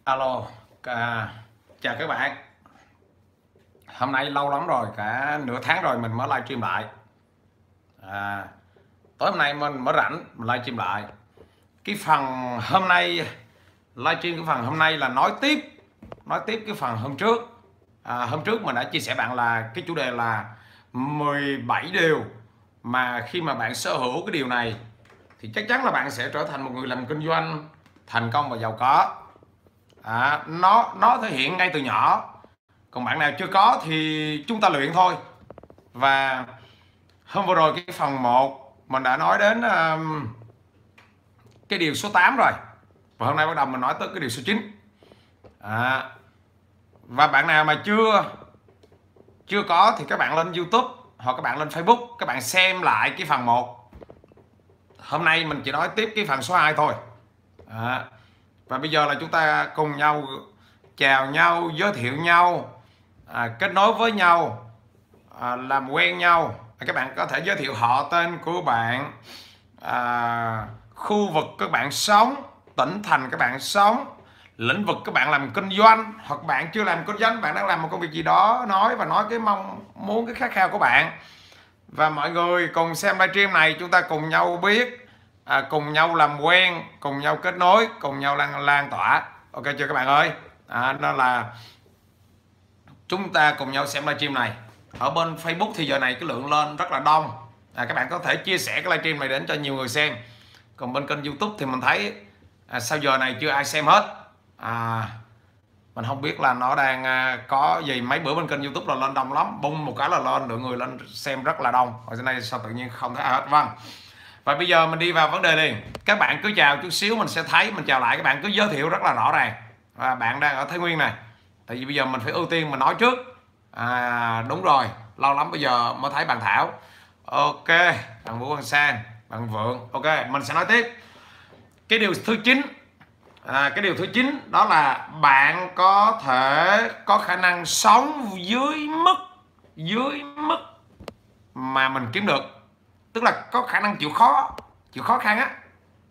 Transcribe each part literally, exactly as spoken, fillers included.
Alo, à, chào các bạn. Hôm nay lâu lắm rồi, cả nửa tháng rồi mình mới livestream lại. À, tối hôm nay mình mới rảnh mình livestream lại. Cái phần hôm nay livestream cái phần hôm nay là nói tiếp, nói tiếp cái phần hôm trước. À, hôm trước mình đã chia sẻ bạn là cái chủ đề là mười bảy điều mà khi mà bạn sở hữu cái điều này thì chắc chắn là bạn sẽ trở thành một người làm kinh doanh thành công và giàu có. À, nó nó thể hiện ngay từ nhỏ, còn bạn nào chưa có thì chúng ta luyện thôi. Và hôm vừa rồi cái phần một mình đã nói đến um, cái điều số tám rồi, và hôm nay bắt đầu mình nói tới cái điều số chín. À, và bạn nào mà chưa chưa có thì các bạn lên YouTube hoặc các bạn lên Facebook, các bạn xem lại cái phần một. Hôm nay mình chỉ nói tiếp cái phần số hai thôi. À, và bây giờ là chúng ta cùng nhau chào nhau, giới thiệu nhau, à, kết nối với nhau, à, làm quen nhau. À, các bạn có thể giới thiệu họ tên của bạn, à, khu vực các bạn sống, tỉnh thành các bạn sống, lĩnh vực các bạn làm kinh doanh, hoặc bạn chưa làm kinh doanh, bạn đang làm một công việc gì đó, nói và nói cái mong muốn, cái khát khao của bạn. Và mọi người cùng xem livestream này, chúng ta cùng nhau biết, à, cùng nhau làm quen, cùng nhau kết nối, cùng nhau lan lan tỏa. Ok chưa các bạn ơi? À, đó là chúng ta cùng nhau xem livestream này. Ở bên Facebook thì giờ này cái lượng lên rất là đông. À, các bạn có thể chia sẻ cái livestream này đến cho nhiều người xem. Còn bên kênh YouTube thì mình thấy à, sau giờ này chưa ai xem hết. À, mình không biết là nó đang à, có gì. Mấy bữa bên kênh YouTube là lên đông lắm, bung một cái là lên, lượng người lên xem rất là đông. Hồi nay sao tự nhiên không thấy ai hết. Vâng. Và bây giờ mình đi vào vấn đề liền. Các bạn cứ chào chút xíu mình sẽ thấy, mình chào lại các bạn cứ giới thiệu rất là rõ ràng. Và bạn đang ở Thái Nguyên này. Tại vì bây giờ mình phải ưu tiên mình nói trước. À, đúng rồi, lâu lắm bây giờ mới thấy bạn Thảo. Ok, bạn Vũ, bạn Sang, bạn Vượng. Ok, mình sẽ nói tiếp. Cái điều thứ chín, à, cái điều thứ chín đó là bạn có thể có khả năng sống dưới mức dưới mức mà mình kiếm được. Tức là có khả năng chịu khó, chịu khó khăn á.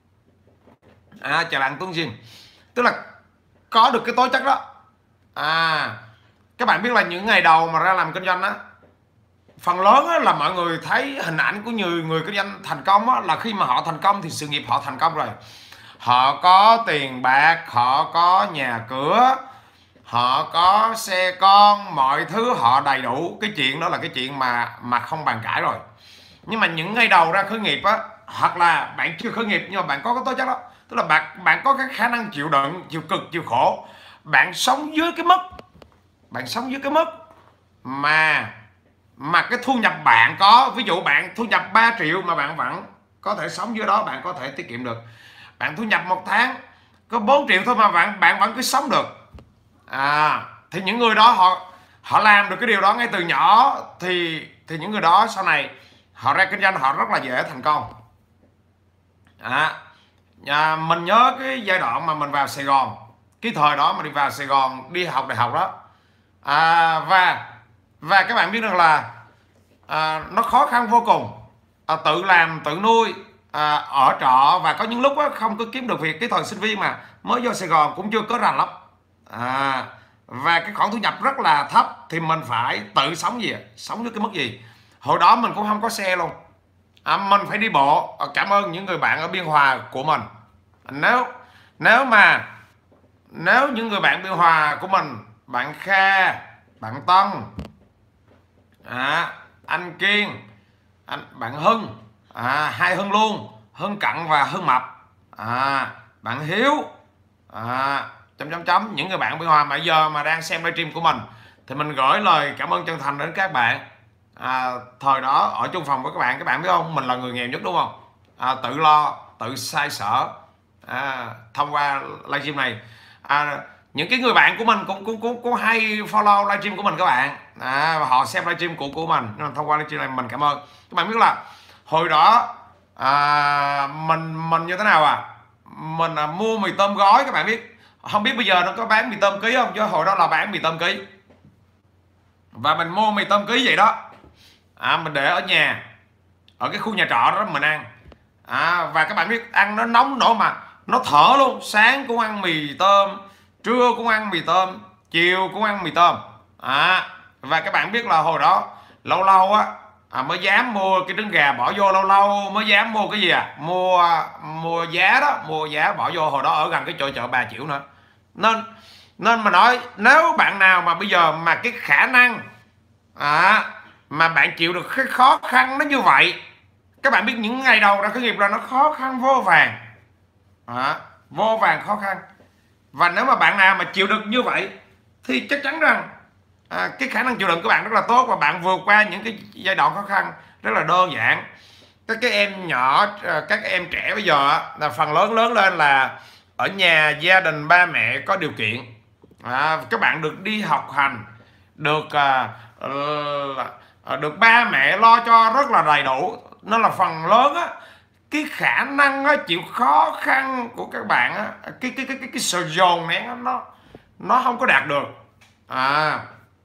À, chào bạn Tuấn Dinh. Tức là có được cái tố chất đó. À, các bạn biết là những ngày đầu mà ra làm kinh doanh á, phần lớn á, là mọi người thấy hình ảnh của nhiều người kinh doanh thành công á, là khi mà họ thành công thì sự nghiệp họ thành công rồi. Họ có tiền bạc, họ có nhà cửa, họ có xe con, mọi thứ họ đầy đủ. Cái chuyện đó là cái chuyện mà mà không bàn cãi rồi. Nhưng mà những ngày đầu ra khởi nghiệp á, hoặc là bạn chưa khởi nghiệp nhưng mà bạn có cái tố chất đó, tức là bạn bạn có cái khả năng chịu đựng, chịu cực, chịu khổ. Bạn sống dưới cái mức, bạn sống dưới cái mức mà mà cái thu nhập bạn có, ví dụ bạn thu nhập ba triệu mà bạn vẫn có thể sống dưới đó, bạn có thể tiết kiệm được. Bạn thu nhập một tháng có bốn triệu thôi mà bạn bạn vẫn cứ sống được. À, thì những người đó họ họ làm được cái điều đó ngay từ nhỏ, thì thì những người đó sau này họ ra kinh doanh họ rất là dễ thành công. À, à, mình nhớ cái giai đoạn mà mình vào Sài Gòn, cái thời đó mà đi vào Sài Gòn đi học đại học đó. À, và và các bạn biết rằng là à, nó khó khăn vô cùng. À, tự làm tự nuôi, à, ở trọ, và có những lúc đó không có kiếm được việc. Cái thời sinh viên mà mới vô Sài Gòn cũng chưa có rành lắm. À, và cái khoản thu nhập rất là thấp, thì mình phải tự sống gì, sống với cái mức gì. Hồi đó mình cũng không có xe luôn. À, mình phải đi bộ. À, cảm ơn những người bạn ở Biên Hòa của mình. Nếu nếu mà nếu những người bạn Biên Hòa của mình, bạn Kha, bạn Tân, à, anh Kiên, anh, bạn Hưng, à, hai Hưng luôn, Hưng Cận và Hưng Mập, à, bạn Hiếu, à, chấm chấm chấm những người bạn Biên Hòa mà giờ mà đang xem livestream của mình thì mình gửi lời cảm ơn chân thành đến các bạn. À, thời đó ở chung phòng với các bạn, các bạn biết không, mình là người nghèo nhất đúng không? À, tự lo, tự xoay sở, à, thông qua livestream này. À, những cái người bạn của mình cũng cũng cũng cũng hay follow livestream của mình các bạn. À, và họ xem livestream của của mình, nên thông qua livestream này mình cảm ơn các bạn. Biết là hồi đó à, mình mình như thế nào à, mình à, mua mì tôm gói. Các bạn biết không, biết bây giờ nó có bán mì tôm ký không, chứ hồi đó là bán mì tôm ký. Và mình mua mì tôm ký vậy đó, à, mình để ở nhà, ở cái khu nhà trọ đó mình ăn. À, và các bạn biết ăn nó nóng nổ mà nó thở luôn. Sáng cũng ăn mì tôm, trưa cũng ăn mì tôm, chiều cũng ăn mì tôm. À, và các bạn biết là hồi đó lâu lâu á à, mới dám mua cái trứng gà bỏ vô, lâu lâu mới dám mua cái gì à mua mua giá đó, mua giá bỏ vô. Hồi đó ở gần cái chỗ chợ Bà Chiểu nữa, nên nên mà nói nếu bạn nào mà bây giờ mà cái khả năng à, mà bạn chịu được cái khó khăn nó như vậy, các bạn biết những ngày đầu ra khởi nghiệp là nó khó khăn vô vàng à, vô vàng khó khăn. Và nếu mà bạn nào mà chịu được như vậy thì chắc chắn rằng à, cái khả năng chịu đựng của bạn rất là tốt, và bạn vượt qua những cái giai đoạn khó khăn rất là đơn giản. Các cái em nhỏ, các em trẻ bây giờ là phần lớn lớn lên là ở nhà gia đình ba mẹ có điều kiện, à, các bạn được đi học hành, được à, được ba mẹ lo cho rất là đầy đủ, nên là phần lớn á cái khả năng á, chịu khó khăn của các bạn á, cái cái cái cái, cái sự dồn nén nó nó không có đạt được. À,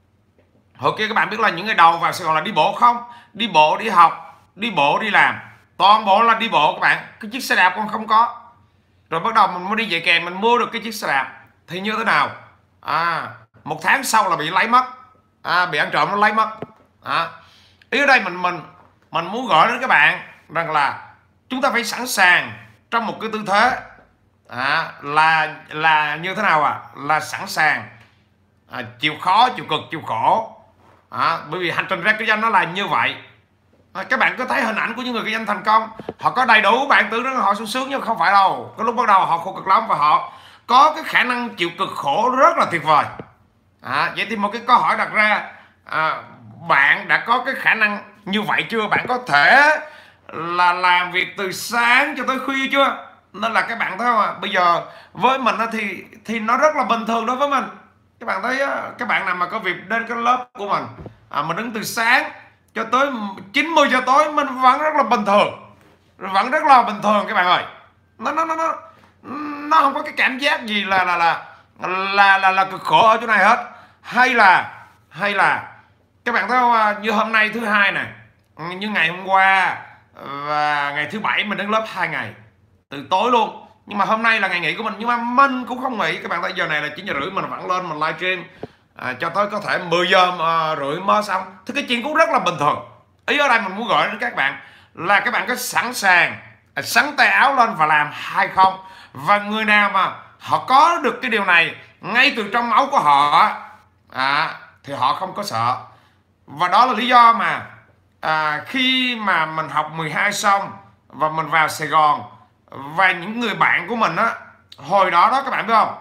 hồi kia các bạn biết là những ngày đầu vào Sài Gòn là đi bộ không, đi bộ đi học, đi bộ đi làm, toàn bộ là đi bộ các bạn. Cái chiếc xe đạp còn không có, rồi bắt đầu mình mới đi dạy kèm, mình mua được cái chiếc xe đạp thì như thế nào, à, một tháng sau là bị lấy mất, à, bị ăn trộm nó lấy mất. À, ý ở đây mình mình mình muốn gửi đến các bạn rằng là chúng ta phải sẵn sàng trong một cái tư thế à, là là như thế nào à, là sẵn sàng à, chịu khó, chịu cực, chịu khổ. À, bởi vì hành trình ra kinh doanh nó là như vậy. À, các bạn có thấy hình ảnh của những người kinh doanh thành công, họ có đầy đủ, bạn tưởng rằng họ sung sướng nhưng không phải đâu. Cái lúc bắt đầu họ khổ cực lắm, và họ có cái khả năng chịu cực khổ rất là tuyệt vời. À, vậy thì một cái câu hỏi đặt ra, à, bạn đã có cái khả năng như vậy chưa? Bạn có thể là làm việc từ sáng cho tới khuya chưa? Nên là các bạn thấy không ạ? Bây giờ với mình thì thì nó rất là bình thường đối với mình. Các bạn thấy các bạn nào mà có việc đến cái lớp của mình, à, mình đứng từ sáng cho tới chín mươi giờ tối, mình vẫn rất là bình thường, vẫn rất là bình thường các bạn ơi. Nó nó nó nó nó không có cái cảm giác gì là là là là là, là cực khổ ở chỗ này hết. Hay là hay là các bạn thấy không, như hôm nay thứ hai này, như ngày hôm qua và ngày thứ bảy mình đứng lớp hai ngày từ tối luôn. Nhưng mà hôm nay là ngày nghỉ của mình, nhưng mà mình cũng không nghỉ. Các bạn thấy giờ này là chín giờ rưỡi mình vẫn lên mình livestream à, cho tới có thể mười giờ mà rưỡi mới xong. Thì cái chuyện cũng rất là bình thường. Ý ở đây mình muốn gọi đến các bạn là các bạn có sẵn sàng à, sắn tay áo lên và làm hay không. Và người nào mà họ có được cái điều này ngay từ trong máu của họ à, thì họ không có sợ. Và đó là lý do mà à, khi mà mình học mười hai xong và mình vào Sài Gòn, và những người bạn của mình á, hồi đó đó các bạn biết không,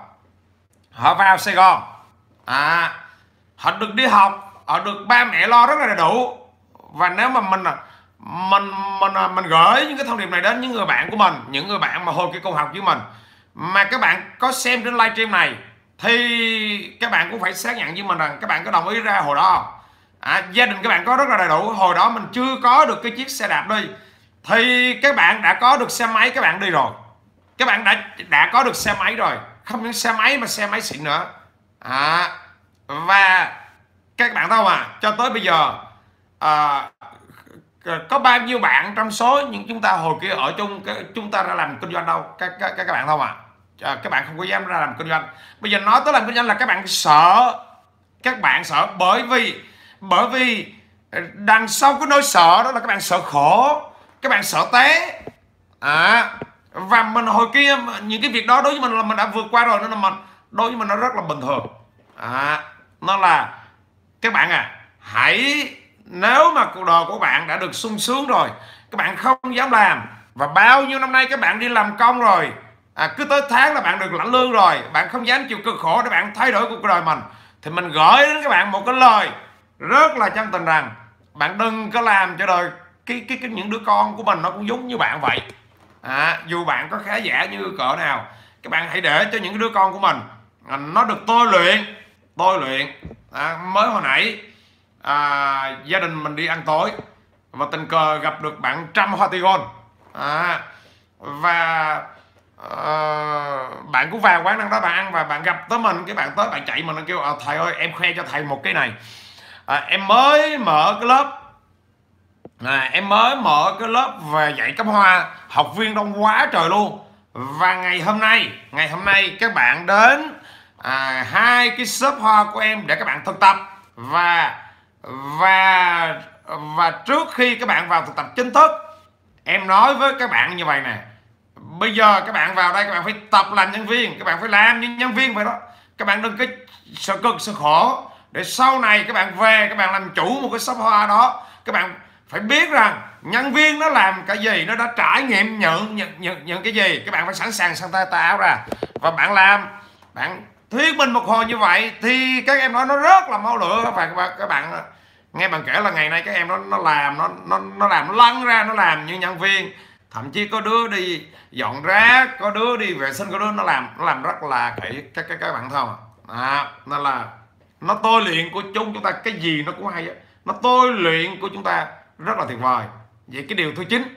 họ vào Sài Gòn à, họ được đi học, họ được ba mẹ lo rất là đầy đủ. Và nếu mà mình mình mình mình gửi những cái thông điệp này đến những người bạn của mình, những người bạn mà hồi kia cùng học với mình, mà các bạn có xem trên livestream này, thì các bạn cũng phải xác nhận với mình rằng các bạn có đồng ý ra hồi đó à, gia đình các bạn có rất là đầy đủ. Hồi đó mình chưa có được cái chiếc xe đạp đi, thì các bạn đã có được xe máy các bạn đi rồi. Các bạn đã đã có được xe máy rồi, không những xe máy mà xe máy xịn nữa à. Và các bạn thấy không à, cho tới bây giờ à, có bao nhiêu bạn trong số những chúng ta hồi kia ở chung, chúng ta ra làm kinh doanh đâu các các, các bạn không à? À, các bạn không có dám ra làm kinh doanh. Bây giờ nói tới làm kinh doanh là các bạn sợ. Các bạn sợ bởi vì bởi vì đằng sau cái nỗi sợ đó là các bạn sợ khổ, các bạn sợ té à. Và mình hồi kia những cái việc đó đối với mình là mình đã vượt qua rồi, nên là mình đối với mình nó rất là bình thường à. Nó là các bạn à, hãy, nếu mà cuộc đời của bạn đã được sung sướng rồi, các bạn không dám làm, và bao nhiêu năm nay các bạn đi làm công rồi à, cứ tới tháng là bạn được lãnh lương rồi, bạn không dám chịu cực khổ để bạn thay đổi cuộc đời mình, thì mình gửi đến các bạn một cái lời rất là chân tình rằng bạn đừng có làm cho đời cái, cái, cái những đứa con của mình nó cũng giống như bạn vậy à. Dù bạn có khá giả như cỡ nào, các bạn hãy để cho những đứa con của mình à, nó được tôi luyện tôi luyện à. Mới hồi nãy à, gia đình mình đi ăn tối và tình cờ gặp được bạn Trâm Hoa Tigon à, và à, bạn cũng vào quán ăn đó bạn ăn, và bạn gặp tới mình, cái bạn tới bạn chạy mình, nó kêu à, thầy ơi em khoe cho thầy một cái này à, em mới mở cái lớp à, em mới mở cái lớp về dạy cắm hoa, học viên đông quá trời luôn. Và ngày hôm nay ngày hôm nay các bạn đến à, hai cái shop hoa của em để các bạn thực tập. Và và và trước khi các bạn vào thực tập chính thức, em nói với các bạn như vậy nè: bây giờ các bạn vào đây, các bạn phải tập làm nhân viên, các bạn phải làm như nhân viên vậy đó. Các bạn đừng có sợ cực sợ khổ, để sau này các bạn về các bạn làm chủ một cái shop hoa đó. Các bạn phải biết rằng nhân viên nó làm cái gì, nó đã trải nghiệm nhận nhận nhận, nhận cái gì. Các bạn phải sẵn sàng sang tay tạo ra. Và bạn làm, bạn thuyết minh một hồi như vậy thì các em nói nó rất là mau lửa. Và các bạn nghe bạn kể là ngày nay các em nó nó làm nó nó nó làm nó lăn ra, nó làm như nhân viên. Thậm chí có đứa đi dọn rác, có đứa đi vệ sinh, có đứa nó làm nó làm rất là kỹ các các các bạn thấy không à? Nên là nó tôi luyện của chúng chúng ta cái gì nó cũng hay á. Nó tôi luyện của chúng ta rất là tuyệt vời. Vậy cái điều thứ chín,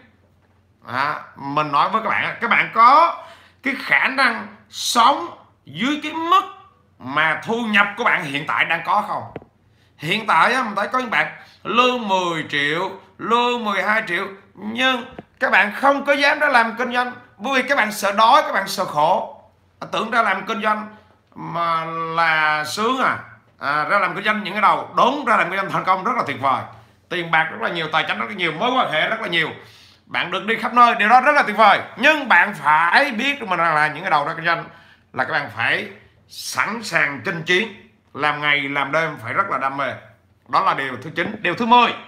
à, mình nói với các bạn, các bạn có cái khả năng sống dưới cái mức mà thu nhập của bạn hiện tại đang có không? Hiện tại á, mình thấy có những bạn lương mười triệu, lương mười hai triệu, nhưng các bạn không có dám ra làm kinh doanh, bởi vì các bạn sợ đói, các bạn sợ khổ. Tưởng ra làm kinh doanh mà là sướng à, à ra làm kinh doanh những cái đầu đúng, ra làm kinh doanh thành công rất là tuyệt vời, tiền bạc rất là nhiều, tài chính rất là nhiều, mối quan hệ rất là nhiều, bạn được đi khắp nơi, điều đó rất là tuyệt vời. Nhưng bạn phải biết mình là những cái đầu ra kinh doanh là các bạn phải sẵn sàng chinh chiến, làm ngày làm đêm, phải rất là đam mê. Đó là điều thứ chín. Điều thứ mười,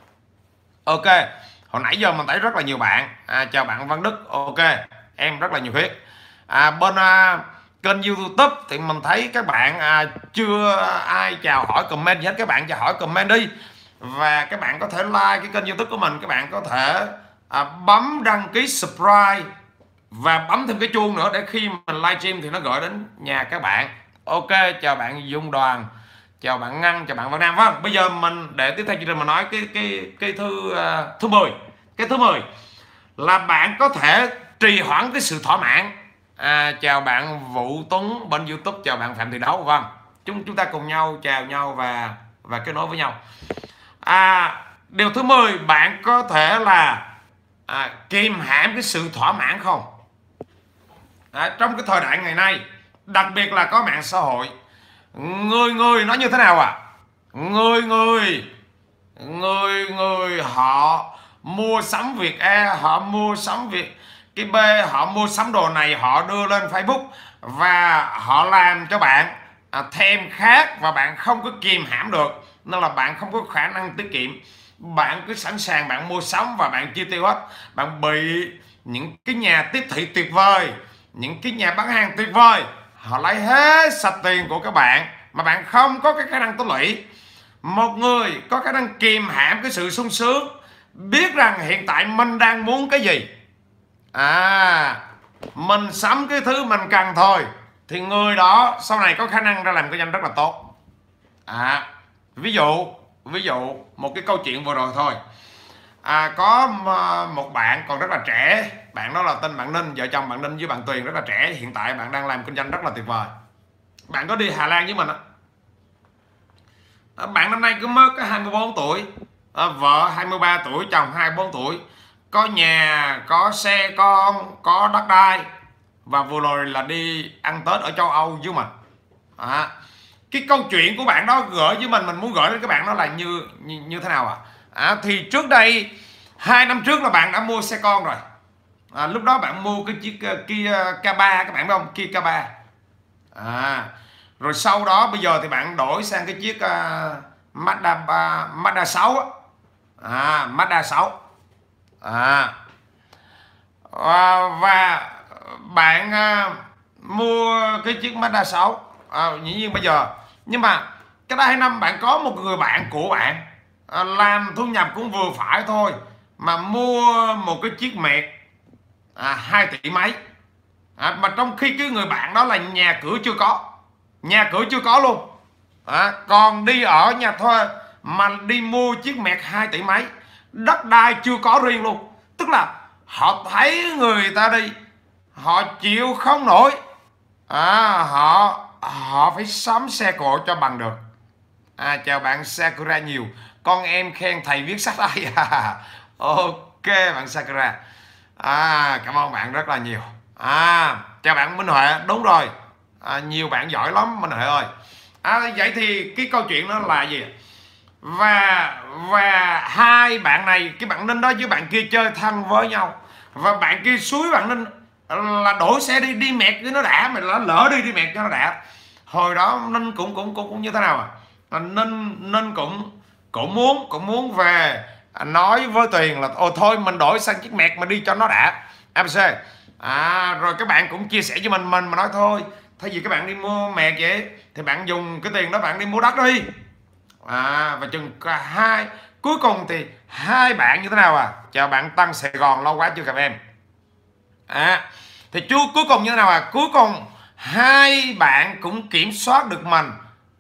ok, hồi nãy giờ mình thấy rất là nhiều bạn, à, chào bạn Văn Đức, ok, em rất là nhiều huyết. À, bên à, kênh YouTube thì mình thấy các bạn à, chưa ai chào hỏi comment gì hết. Các bạn chào hỏi comment đi, và các bạn có thể like cái kênh YouTube của mình, các bạn có thể à, bấm đăng ký subscribe và bấm thêm cái chuông nữa, để khi mình livestream thì nó gọi đến nhà các bạn. Ok, chào bạn Dung Đoàn, chào bạn Ngân, chào bạn Văn Nam. Vâng, bây giờ mình để tiếp theo chương trình mình nói cái cái cái thứ uh, thứ mười. Cái thứ mười là bạn có thể trì hoãn cái sự thỏa mãn. À, chào bạn Vũ Tuấn bên YouTube, chào bạn Phạm Thị Đấu. Vâng, chúng chúng ta cùng nhau chào nhau và và kết nối với nhau. À, điều thứ mười, bạn có thể là à, kìm hãm cái sự thỏa mãn không? À, trong cái thời đại ngày nay, đặc biệt là có mạng xã hội, người người nói như thế nào à? Người người người người họ mua sắm việc A, họ mua sắm việc cái B, họ mua sắm đồ này, họ đưa lên Facebook và họ làm cho bạn à, thèm khát, và bạn không có kìm hãm được, nên là bạn không có khả năng tiết kiệm. Bạn cứ sẵn sàng bạn mua sắm và bạn chi tiêu hết. Bạn bị những cái nhà tiếp thị tuyệt vời, những cái nhà bán hàng tuyệt vời, họ lấy hết sạch tiền của các bạn mà bạn không có cái khả năng tích lũy. Một người có khả năng kìm hãm cái sự sung sướng, biết rằng hiện tại mình đang muốn cái gì, à mình sắm cái thứ mình cần thôi, thì người đó sau này có khả năng ra làm kinh doanh rất là tốt. À, ví dụ ví dụ một cái câu chuyện vừa rồi thôi. À, có một bạn còn rất là trẻ, bạn đó là tên bạn Ninh, vợ chồng bạn Ninh với bạn Tuyền rất là trẻ, hiện tại bạn đang làm kinh doanh rất là tuyệt vời. Bạn có đi Hà Lan với mình á. À, bạn năm nay cứ mới có hai mươi bốn tuổi, à, vợ hai mươi ba tuổi, chồng hai mươi bốn tuổi, có nhà, có xe con, có đất đai, và vừa rồi là đi ăn Tết ở châu Âu với mình. À, cái câu chuyện của bạn đó gửi với mình, mình muốn gửi đến các bạn đó là như như, như thế nào ạ? À? À, thì trước đây hai năm trước là bạn đã mua xe con rồi. À, lúc đó bạn mua cái chiếc uh, Kia K ba, các bạn biết không? Kia K ba. À, rồi sau đó bây giờ thì bạn đổi sang cái chiếc uh, Mazda ba, Mazda sáu á. À, Mazda sáu. À, và, và bạn uh, mua cái chiếc Mazda sáu. À, dĩ nhiên bây giờ, nhưng mà cái đó hai năm bạn có một người bạn của bạn à, làm thu nhập cũng vừa phải thôi, mà mua một cái chiếc mẹt à, hai tỷ mấy, à, mà trong khi cái người bạn đó là nhà cửa chưa có, nhà cửa chưa có luôn, à, còn đi ở nhà thuê mà đi mua chiếc mẹt hai tỷ mấy, đất đai chưa có riêng luôn. Tức là họ thấy người ta đi, họ chịu không nổi, à, họ họ phải sắm xe cộ cho bằng được. À, chào bạn Sakura nhiều, con em khen thầy viết sách đây. Ok bạn Sakura, à, cảm ơn bạn rất là nhiều. À, chào bạn Minh Huệ, đúng rồi, À, nhiều bạn giỏi lắm Minh Huệ ơi. À, vậy thì cái câu chuyện đó là gì? Và và hai bạn này, cái bạn Ninh đó với bạn kia chơi thân với nhau, và bạn kia suối bạn Ninh là đổi xe đi đi mẹt cho nó đã, mày lỡ lỡ đi đi mẹt cho nó đã. Hồi đó Ninh cũng cũng cũng, cũng như thế nào à, Ninh Ninh cũng cũng muốn cũng muốn về nói với Tuyền là ồ thôi mình đổi sang chiếc mẹt mà đi cho nó đã a bê xê. À, rồi các bạn cũng chia sẻ với mình mình mà nói thôi, thay vì các bạn đi mua mẹt vậy thì bạn dùng cái tiền đó bạn đi mua đất đi. À, và chừng cả hai cuối cùng thì hai bạn như thế nào à? Chào bạn Tân Sài Gòn, lâu quá chưa gặp em. À, thì chú cuối cùng như thế nào à? Cuối cùng hai bạn cũng kiểm soát được mình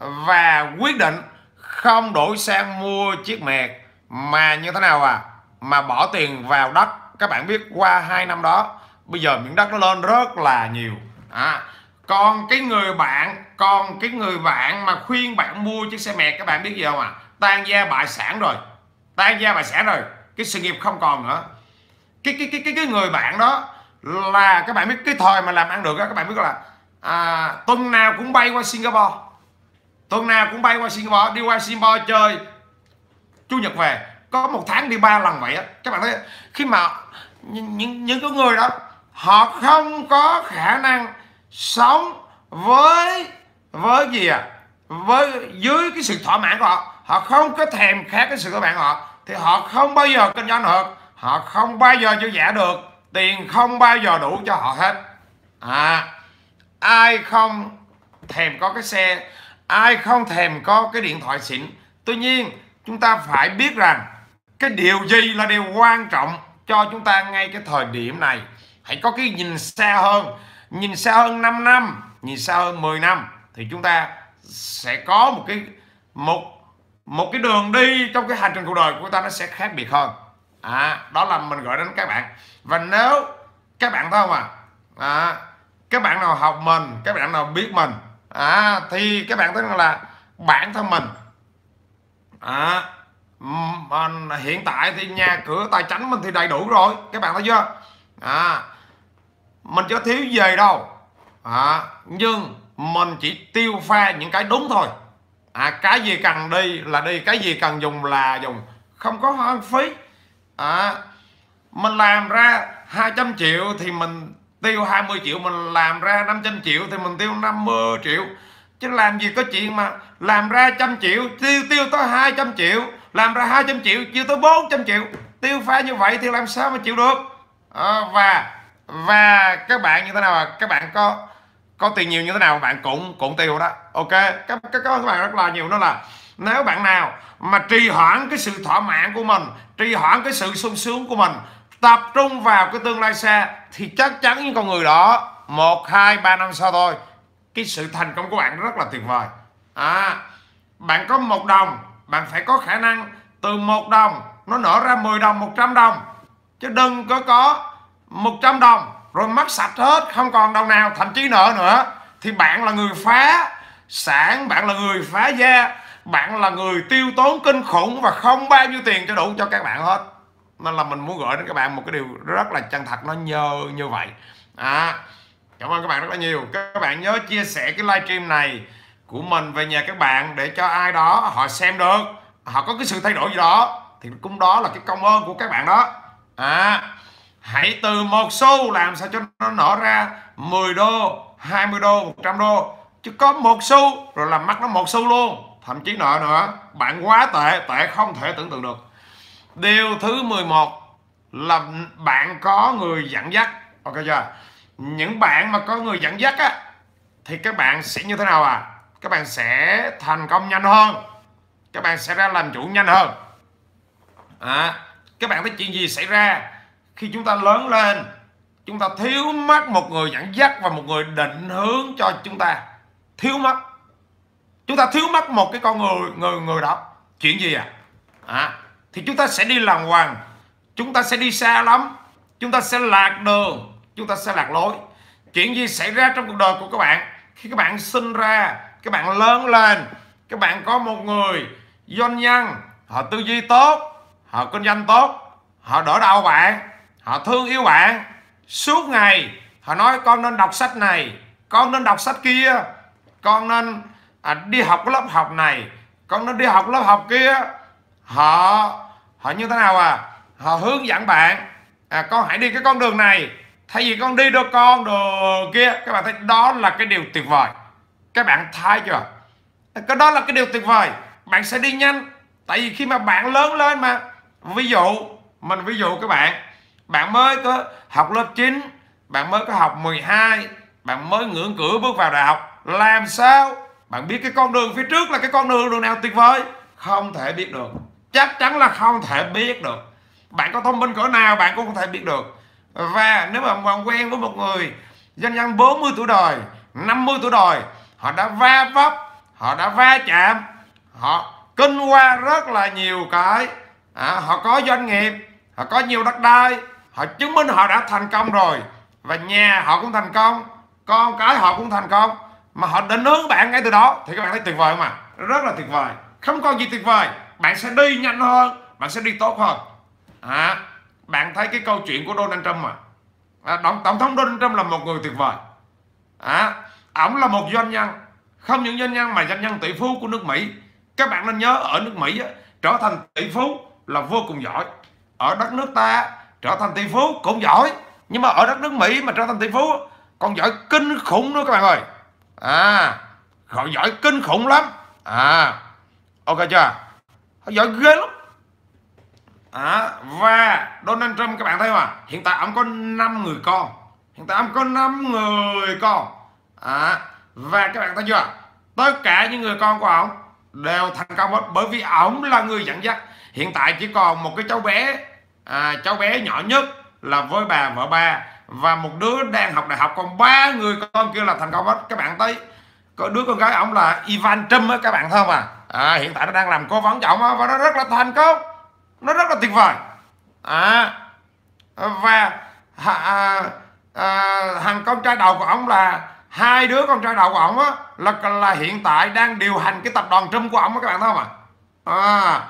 và quyết định không đổi sang mua chiếc mẹt, mà như thế nào à? Mà bỏ tiền vào đất. Các bạn biết qua hai năm đó bây giờ miếng đất nó lên rất là nhiều. À, còn cái người bạn còn cái người bạn mà khuyên bạn mua chiếc xe mẹt, các bạn biết gì không à? Tan gia bại sản rồi, tan gia bại sản rồi, cái sự nghiệp không còn nữa. Cái cái cái cái cái người bạn đó là các bạn biết cái thời mà làm ăn được đó, các bạn biết là à, tuần nào cũng bay qua Singapore, tuần nào cũng bay qua Singapore, đi qua Singapore chơi, chủ nhật về, có một tháng đi ba lần vậy á. Các bạn thấy khi mà những những, những cái người đó họ không có khả năng sống với với gì à với dưới cái sự thỏa mãn của họ, họ không có thèm khát cái sự thỏa mãn của họ, thì họ không bao giờ kinh doanh được, họ không bao giờ dư giả được, tiền không bao giờ đủ cho họ hết. À, ai không thèm có cái xe, ai không thèm có cái điện thoại xịn. Tuy nhiên chúng ta phải biết rằng cái điều gì là điều quan trọng cho chúng ta ngay cái thời điểm này. Hãy có cái nhìn xa hơn, nhìn xa hơn năm năm, nhìn xa hơn mười năm, thì chúng ta sẽ có một cái một một cái đường đi trong cái hành trình cuộc đời của chúng ta nó sẽ khác biệt hơn. À, đó là mình gọi đến các bạn. Và nếu các bạn thấy không à, à các bạn nào học mình, các bạn nào biết mình, à, thì các bạn thấy là bản thân mình, à, mình hiện tại thì nhà cửa tài chính mình thì đầy đủ rồi, các bạn thấy chưa? À, mình chưa thiếu gì đâu, à, nhưng mình chỉ tiêu pha những cái đúng thôi. À, cái gì cần đi là đi, cái gì cần dùng là dùng, không có hoang phí. À, mình làm ra hai trăm triệu thì mình tiêu hai mươi triệu, mình làm ra năm trăm triệu thì mình tiêu năm mươi triệu. Chứ làm gì có chuyện mà làm ra trăm triệu tiêu tiêu tới hai trăm triệu, làm ra hai trăm triệu tiêu tới bốn trăm triệu, tiêu pha như vậy thì làm sao mà chịu được. À, và và các bạn như thế nào, các bạn có có tiền nhiều như thế nào bạn cũng cũng tiêu đó. Ok, các các các bạn rất là nhiều. Đó là nếu bạn nào mà trì hoãn cái sự thỏa mãn của mình, trì hoãn cái sự sung sướng của mình, tập trung vào cái tương lai xa, thì chắc chắn những con người đó một hai ba năm sau thôi, cái sự thành công của bạn rất là tuyệt vời. À, bạn có một đồng, bạn phải có khả năng từ một đồng nó nở ra mười đồng, một trăm đồng, chứ đừng có có một trăm đồng rồi mất sạch hết, không còn đồng nào, thậm chí nợ nữa, thì bạn là người phá sản, bạn là người phá gia, bạn là người tiêu tốn kinh khủng và không bao nhiêu tiền cho đủ cho các bạn hết. Nên là mình muốn gửi đến các bạn một cái điều rất là chân thật, nó nhờ như vậy. À, cảm ơn các bạn rất là nhiều. Các bạn nhớ chia sẻ cái livestream này của mình về nhà các bạn, để cho ai đó họ xem được, họ có cái sự thay đổi gì đó, thì cũng đó là cái công ơn của các bạn đó. À, hãy từ một xu làm sao cho nó nở ra mười đô, hai mươi đô, một trăm đô, chứ có một xu rồi làm mất nó một xu luôn, thậm chí nợ nữa, bạn quá tệ, tệ không thể tưởng tượng được. Điều thứ mười một là bạn có người dẫn dắt. Ok chưa? Những bạn mà có người dẫn dắt á, thì các bạn sẽ như thế nào à? Các bạn sẽ thành công nhanh hơn, các bạn sẽ ra làm chủ nhanh hơn. À, các bạn thấy chuyện gì xảy ra khi chúng ta lớn lên, chúng ta thiếu mất một người dẫn dắt và một người định hướng cho chúng ta, thiếu mất, chúng ta thiếu mất một cái con người người người đó, chuyện gì à? À, thì chúng ta sẽ đi lằng hoàng, chúng ta sẽ đi xa lắm, chúng ta sẽ lạc đường, chúng ta sẽ lạc lối. Chuyện gì xảy ra trong cuộc đời của các bạn khi các bạn sinh ra, các bạn lớn lên, các bạn có một người doanh nhân, họ tư duy tốt, họ kinh doanh tốt, họ đỡ đầu bạn, họ thương yêu bạn, suốt ngày họ nói con nên đọc sách này, con nên đọc sách kia, con nên à, đi học cái lớp học này, con nên đi học lớp học kia. Họ họ như thế nào à? Họ hướng dẫn bạn, à, con hãy đi cái con đường này thay vì con đi được con đường kia. Các bạn thấy đó là cái điều tuyệt vời. Các bạn thấy chưa? Cái đó là cái điều tuyệt vời. Bạn sẽ đi nhanh. Tại vì khi mà bạn lớn lên mà, ví dụ mình ví dụ các bạn, bạn mới có học lớp chín, bạn mới có học mười hai, bạn mới ngưỡng cửa bước vào đại học, làm sao bạn biết cái con đường phía trước là cái con đường đường nào tuyệt vời? Không thể biết được, chắc chắn là không thể biết được. Bạn có thông minh cỡ nào bạn cũng không thể biết được. Và nếu mà bạn quen với một người doanh nhân bốn mươi tuổi đời, năm mươi tuổi đời, họ đã va vấp, họ đã va chạm, họ kinh qua rất là nhiều cái, à, họ có doanh nghiệp, họ có nhiều đất đai, họ chứng minh họ đã thành công rồi, và nhà họ cũng thành công, con cái họ cũng thành công, mà họ định hướng bạn ngay từ đó, thì các bạn thấy tuyệt vời mà, rất là tuyệt vời. Không còn gì tuyệt vời. Bạn sẽ đi nhanh hơn, bạn sẽ đi tốt hơn. À, bạn thấy cái câu chuyện của Donald Trump mà, à, tổng, tổng thống Donald Trump là một người tuyệt vời. À, ổng là một doanh nhân, không những doanh nhân mà doanh nhân tỷ phú của nước Mỹ. Các bạn nên nhớ, ở nước Mỹ á, trở thành tỷ phú là vô cùng giỏi. Ở đất nước ta trở thành tỷ phú cũng giỏi, nhưng mà ở đất nước Mỹ mà trở thành tỷ phú còn giỏi kinh khủng nữa các bạn ơi. À, họ giỏi kinh khủng lắm. À, ok chưa? Họ giỏi ghê lắm. À, và Donald Trump các bạn thấy mà, hiện tại ông có năm người con. Hiện tại ông có năm người con. À, và các bạn thấy chưa? Tất cả những người con của ông đều thành công hết, bởi vì ổng là người dẫn dắt. Hiện tại chỉ còn một cái cháu bé, à, cháu bé nhỏ nhất là với bà vợ ba, và một đứa đang học đại học, còn ba người con kia là thành công hết. Các bạn thấy có đứa con gái ổng là Ivan Trump á, các bạn thấy không à? À, hiện tại nó đang làm cố vấn cho ổng và nó rất là thành công, nó rất là tuyệt vời. À, và à, à, thằng con trai đầu của ổng là hai đứa con trai đầu của ổng á, là là hiện tại đang điều hành cái tập đoàn Trump của ổng á, các bạn thấy không ạ? À,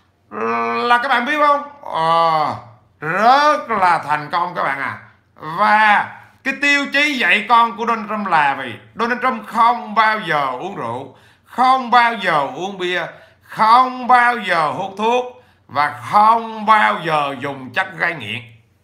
là các bạn biết không? À, rất là thành công các bạn à. Và cái tiêu chí dạy con của Donald Trump là vì Donald Trump không bao giờ uống rượu, không bao giờ uống bia, không bao giờ hút thuốc, và không bao giờ dùng chất gây nghiện.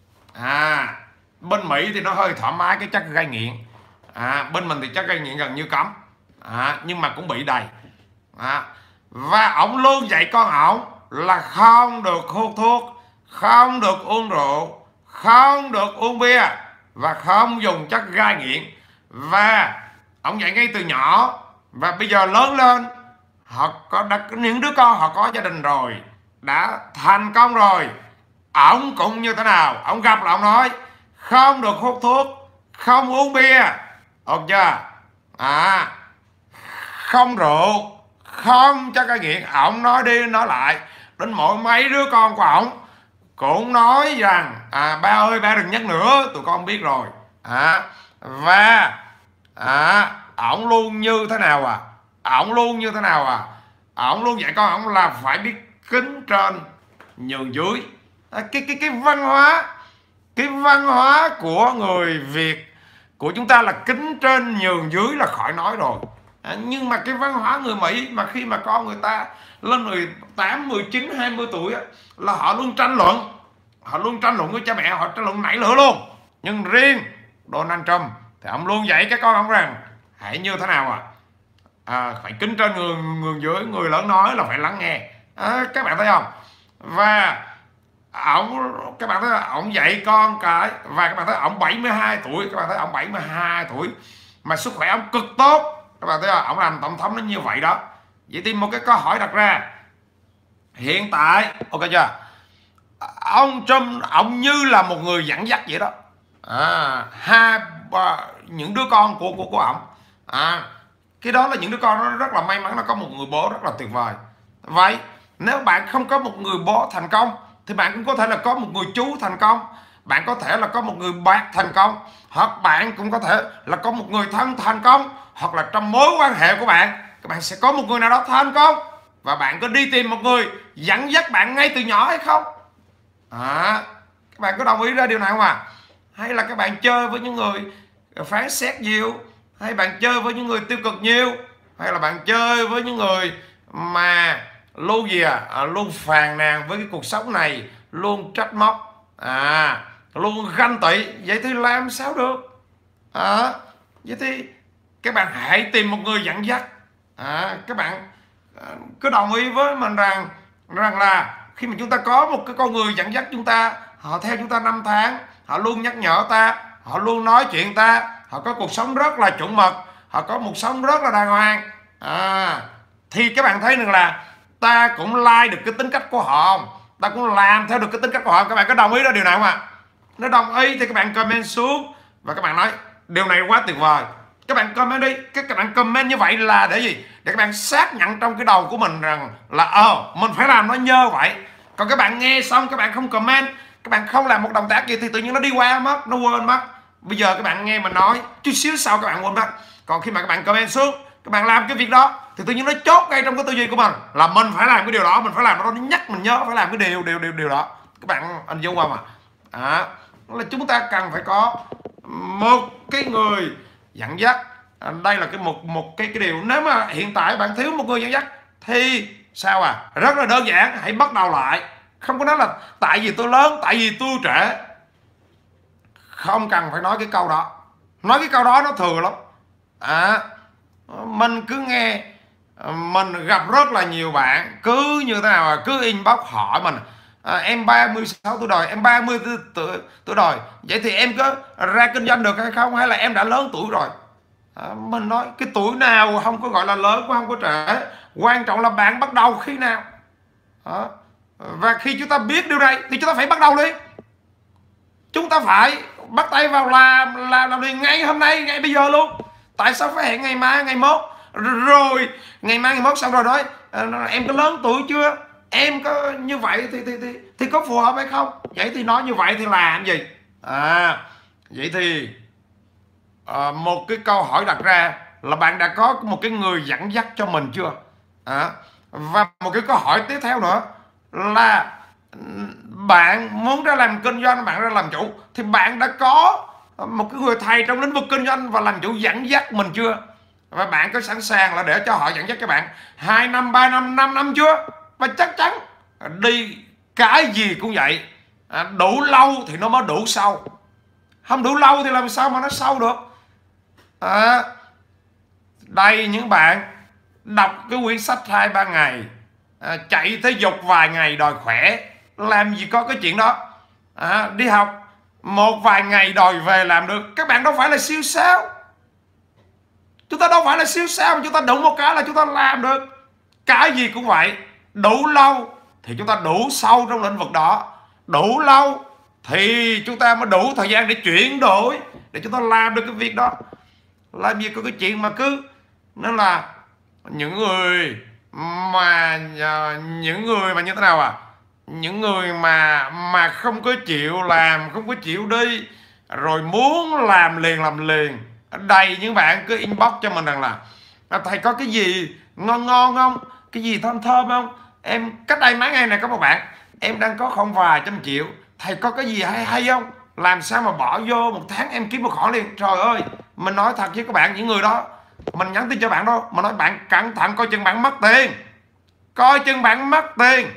À, bên Mỹ thì nó hơi thoải mái cái chất gây nghiện. À, bên mình thì chất gây nghiện gần như cấm. À, nhưng mà cũng bị đầy. À, và ổng luôn dạy con ổng là không được hút thuốc, không được uống rượu, không được uống bia, và không dùng chất gây nghiện. Và ổng dạy ngay từ nhỏ. Và bây giờ lớn lên, họ có đã, những đứa con họ có gia đình rồi, đã thành công rồi, ổng cũng như thế nào, ổng gặp là ổng nói không được hút thuốc, không uống bia, ok chưa? À, không rượu, không cho cái nghiện. Ổng nói đi nói lại đến mỗi mấy đứa con của ổng cũng nói rằng à, ba ơi ba đừng nhắc nữa, tụi con biết rồi. À, và à, ổng luôn như thế nào à? Ổng luôn như thế nào à? Ổng luôn dạy con ổng là phải biết kính trên nhường dưới. À, cái cái cái văn hóa, cái văn hóa của người Việt của chúng ta là kính trên nhường dưới là khỏi nói rồi. À, nhưng mà cái văn hóa người Mỹ mà khi mà con người ta lên mười tám, mười chín, hai mươi tuổi á, là họ luôn tranh luận. Họ luôn tranh luận với cha mẹ, họ tranh luận nảy lửa luôn. Nhưng riêng Donald Trump thì ông luôn dạy các con ông rằng hãy như thế nào à? À, phải kính trên người, người dưới, người lớn nói là phải lắng nghe. À, các bạn thấy không? Và ổng, các bạn thấy ổng dạy con cái, và các bạn thấy ổng bảy mươi hai tuổi, các bạn thấy ổng bảy mươi hai tuổi mà sức khỏe ổng cực tốt. Các bạn thấy không? Ổng làm tổng thống nó như vậy đó. Vậy thì một cái câu hỏi đặt ra, hiện tại ok chưa, ông Trump ổng như là một người dẫn dắt vậy đó. À, hai ba, những đứa con của của của ổng, à, cái đó là những đứa con nó rất là may mắn, nó có một người bố rất là tuyệt vời. Vậy nếu bạn không có một người bố thành công thì bạn cũng có thể là có một người chú thành công, bạn có thể là có một người bạn thành công, hoặc bạn cũng có thể là có một người thân thành công, hoặc là trong mối quan hệ của bạn các bạn sẽ có một người nào đó thành công, và bạn có đi tìm một người dẫn dắt bạn ngay từ nhỏ hay không? À, các bạn có đồng ý ra điều này không à? Hay là các bạn chơi với những người phán xét nhiều, hay bạn chơi với những người tiêu cực nhiều, hay là bạn chơi với những người mà luôn gì à, à luôn phàn nàn với cái cuộc sống này, luôn trách móc, à luôn ganh tị, vậy thì làm sao được? À, vậy thì các bạn hãy tìm một người dẫn dắt. À, các bạn à, cứ đồng ý với mình rằng rằng là khi mà chúng ta có một cái con người dẫn dắt chúng ta, họ theo chúng ta năm tháng, họ luôn nhắc nhở ta, họ luôn nói chuyện ta, họ có cuộc sống rất là chuẩn mực, họ có một sống rất là đàng hoàng, à, thì các bạn thấy rằng là ta cũng like được cái tính cách của họ không? Ta cũng làm theo được cái tính cách của họ. Các bạn có đồng ý đó điều này không ạ? Nếu đồng ý thì các bạn comment xuống và các bạn nói điều này quá tuyệt vời. Các bạn comment đi, các các bạn comment như vậy là để gì? Để các bạn xác nhận trong cái đầu của mình rằng là ờ mình phải làm nó nhơ vậy. Còn các bạn nghe xong các bạn không comment, các bạn không làm một động tác gì thì tự nhiên nó đi qua mất, nó quên mất. Bây giờ các bạn nghe mình nói chút xíu sau các bạn quên mất. Còn khi mà các bạn comment xuống, các bạn làm cái việc đó thì tự nhiên nó chốt ngay trong cái tư duy của mình là mình phải làm cái điều đó, mình phải làm nó, nó nhắc mình nhớ phải làm cái điều điều điều điều đó. Các bạn anh dung không ạ? À, là chúng ta cần phải có một cái người dẫn dắt. À, đây là cái một một cái cái điều, nếu mà hiện tại bạn thiếu một người dẫn dắt thì sao à? Rất là đơn giản, hãy bắt đầu lại. Không có nói là tại vì tôi lớn, tại vì tôi trễ. Không cần phải nói cái câu đó. Nói cái câu đó nó thừa lắm. À, mình cứ nghe, mình gặp rất là nhiều bạn cứ như thế nào cứ inbox hỏi mình, à, em ba mươi sáu tuổi đời, em ba mươi tuổi, tuổi đời, vậy thì em có ra kinh doanh được hay không, hay là em đã lớn tuổi rồi? À, mình nói cái tuổi nào không có gọi là lớn, cũng không có trễ, quan trọng là bạn bắt đầu khi nào. À, và khi chúng ta biết điều này thì chúng ta phải bắt đầu đi. Chúng ta phải bắt tay vào làm làm làm liền ngay hôm nay, ngay bây giờ luôn. Tại sao phải hẹn ngày mai, ngày mốt, rồi ngày mai ngày mốt xong rồi nói em có lớn tuổi chưa, em có như vậy thì thì thì, thì có phù hợp hay không? Vậy thì nói như vậy thì làm gì? À, vậy thì à, một cái câu hỏi đặt ra là bạn đã có một cái người dẫn dắt cho mình chưa? À, và một cái câu hỏi tiếp theo nữa là bạn muốn ra làm kinh doanh, bạn ra làm chủ thì bạn đã có một cái người thầy trong lĩnh vực kinh doanh và làm chủ dẫn dắt mình chưa? Và bạn có sẵn sàng là để cho họ dẫn dắt các bạn hai năm, ba năm, năm năm chưa? Và chắc chắn đi cái gì cũng vậy, à, đủ lâu thì nó mới đủ sâu. Không đủ lâu thì làm sao mà nó sâu được? À, đây những bạn đọc cái quyển sách hai ba ngày, à, chạy thể dục vài ngày đòi khỏe, làm gì có cái chuyện đó. À, đi học một vài ngày đòi về làm được. Các bạn đâu phải là siêu sao. Chúng ta đâu phải là siêu sao mà chúng ta đụng một cái là chúng ta làm được. Cái gì cũng vậy, đủ lâu thì chúng ta đủ sâu trong lĩnh vực đó, đủ lâu thì chúng ta mới đủ thời gian để chuyển đổi, để chúng ta làm được cái việc đó. Làm gì có cái chuyện mà cứ nên là những người mà những người mà như thế nào à, những người mà mà không có chịu làm, không có chịu đi, rồi muốn làm liền làm liền. Ở đây những bạn cứ inbox cho mình rằng là thầy có cái gì ngon ngon không, cái gì thơm thơm không. Em cách đây mấy ngày này có một bạn, em đang có không vài trăm triệu, thầy có cái gì hay hay không, làm sao mà bỏ vô một tháng em kiếm một khoản liền. Trời ơi, mình nói thật với các bạn, những người đó mình nhắn tin cho bạn đâu, mà nói bạn cẩn thận coi chừng bạn mất tiền, coi chừng bạn mất tiền.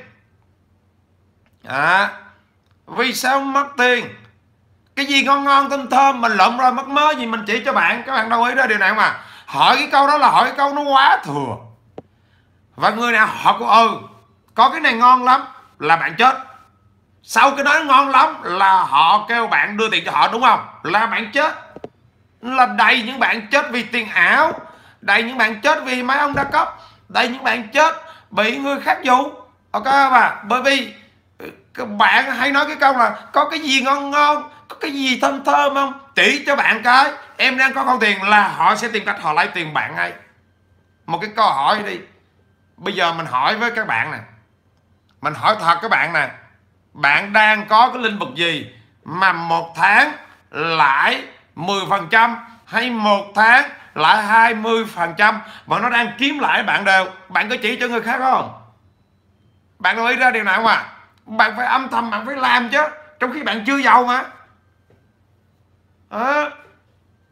À, vì sao mất tiền? Cái gì ngon ngon thơm thơm mình lụm rồi mất mớ gì mình chỉ cho bạn. Các bạn đồng ý đó điều này mà. Hỏi cái câu đó là hỏi cái câu nó quá thừa. Và người nào họ cũng ừ có cái này ngon lắm là bạn chết. Sau cái nói ngon lắm là họ kêu bạn đưa tiền cho họ, đúng không? Là bạn chết. Là đầy những bạn chết vì tiền ảo, đầy những bạn chết vì máy ông đa cấp, đầy những bạn chết bị người khác dụ. Ok mà, bởi vì các bạn hay nói cái câu là có cái gì ngon ngon, có cái gì thơm thơm không, chỉ cho bạn cái em đang có con tiền là họ sẽ tìm cách họ lấy tiền bạn ngay. Một cái câu hỏi đi, bây giờ mình hỏi với các bạn nè, mình hỏi thật các bạn nè, bạn đang có cái lĩnh vực gì mà một tháng lãi mười phần trăm hay một tháng lãi hai mươi phần trăm mà nó đang kiếm lãi bạn đều, bạn có chỉ cho người khác không? Bạn lưu ý ra điều này không à? Bạn phải âm thầm, bạn phải làm chứ, trong khi bạn chưa giàu mà. À,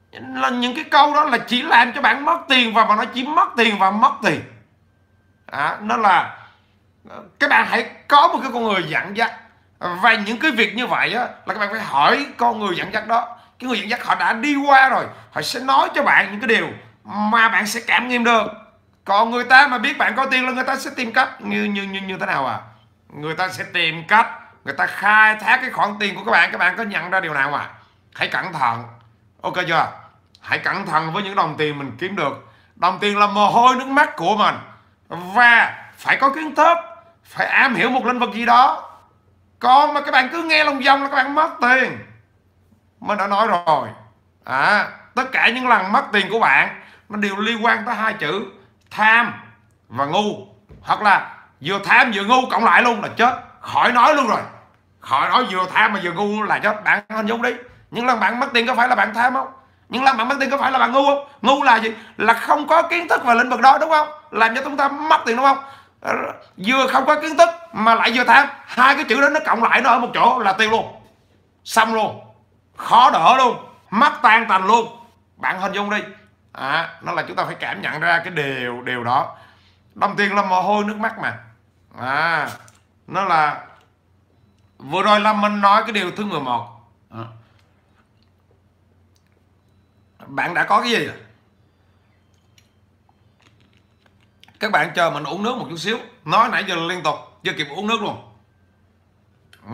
là những cái câu đó là chỉ làm cho bạn mất tiền, và mà nó chỉ mất tiền và mất tiền. À, nó là các bạn hãy có một cái con người dẫn dắt, và những cái việc như vậy á, là các bạn phải hỏi con người dẫn dắt đó. Cái người dẫn dắt họ đã đi qua rồi, họ sẽ nói cho bạn những cái điều mà bạn sẽ cảm nghiệm được. Còn người ta mà biết bạn có tiền là người ta sẽ tìm cách như như như như thế nào à? Người ta sẽ tìm cách, người ta khai thác cái khoản tiền của các bạn. Các bạn có nhận ra điều nào mà? Hãy cẩn thận, ok chưa? Hãy cẩn thận với những đồng tiền mình kiếm được. Đồng tiền là mồ hôi nước mắt của mình, và phải có kiến thức, phải am hiểu một lĩnh vực gì đó. Còn mà các bạn cứ nghe lòng vòng là các bạn mất tiền. Mình đã nói rồi, à, tất cả những lần mất tiền của bạn nó đều liên quan tới hai chữ tham và ngu, hoặc là vừa tham vừa ngu cộng lại luôn là chết. Khỏi nói luôn rồi, khỏi nói vừa tham mà vừa ngu là chết. Bạn hình dung đi, những lần bạn mất tiền có phải là bạn tham không? Những lần bạn mất tiền có phải là bạn ngu không? Ngu là gì? Là không có kiến thức về lĩnh vực đó, đúng không? Làm cho chúng ta mất tiền, đúng không? Vừa không có kiến thức mà lại vừa tham, hai cái chữ đó nó cộng lại nó ở một chỗ là tiêu luôn, xong luôn, khó đỡ luôn, mất tan tành luôn. Bạn hình dung đi, à, nó là chúng ta phải cảm nhận ra cái điều điều đó. Đồng tiền là mồ hôi nước mắt mà, à, nó là vừa rồi là mình nói cái điều thứ mười một. À, bạn đã có cái gì rồi? Các bạn chờ mình uống nước một chút xíu, nói nãy giờ liên tục chưa kịp uống nước luôn. Ừ.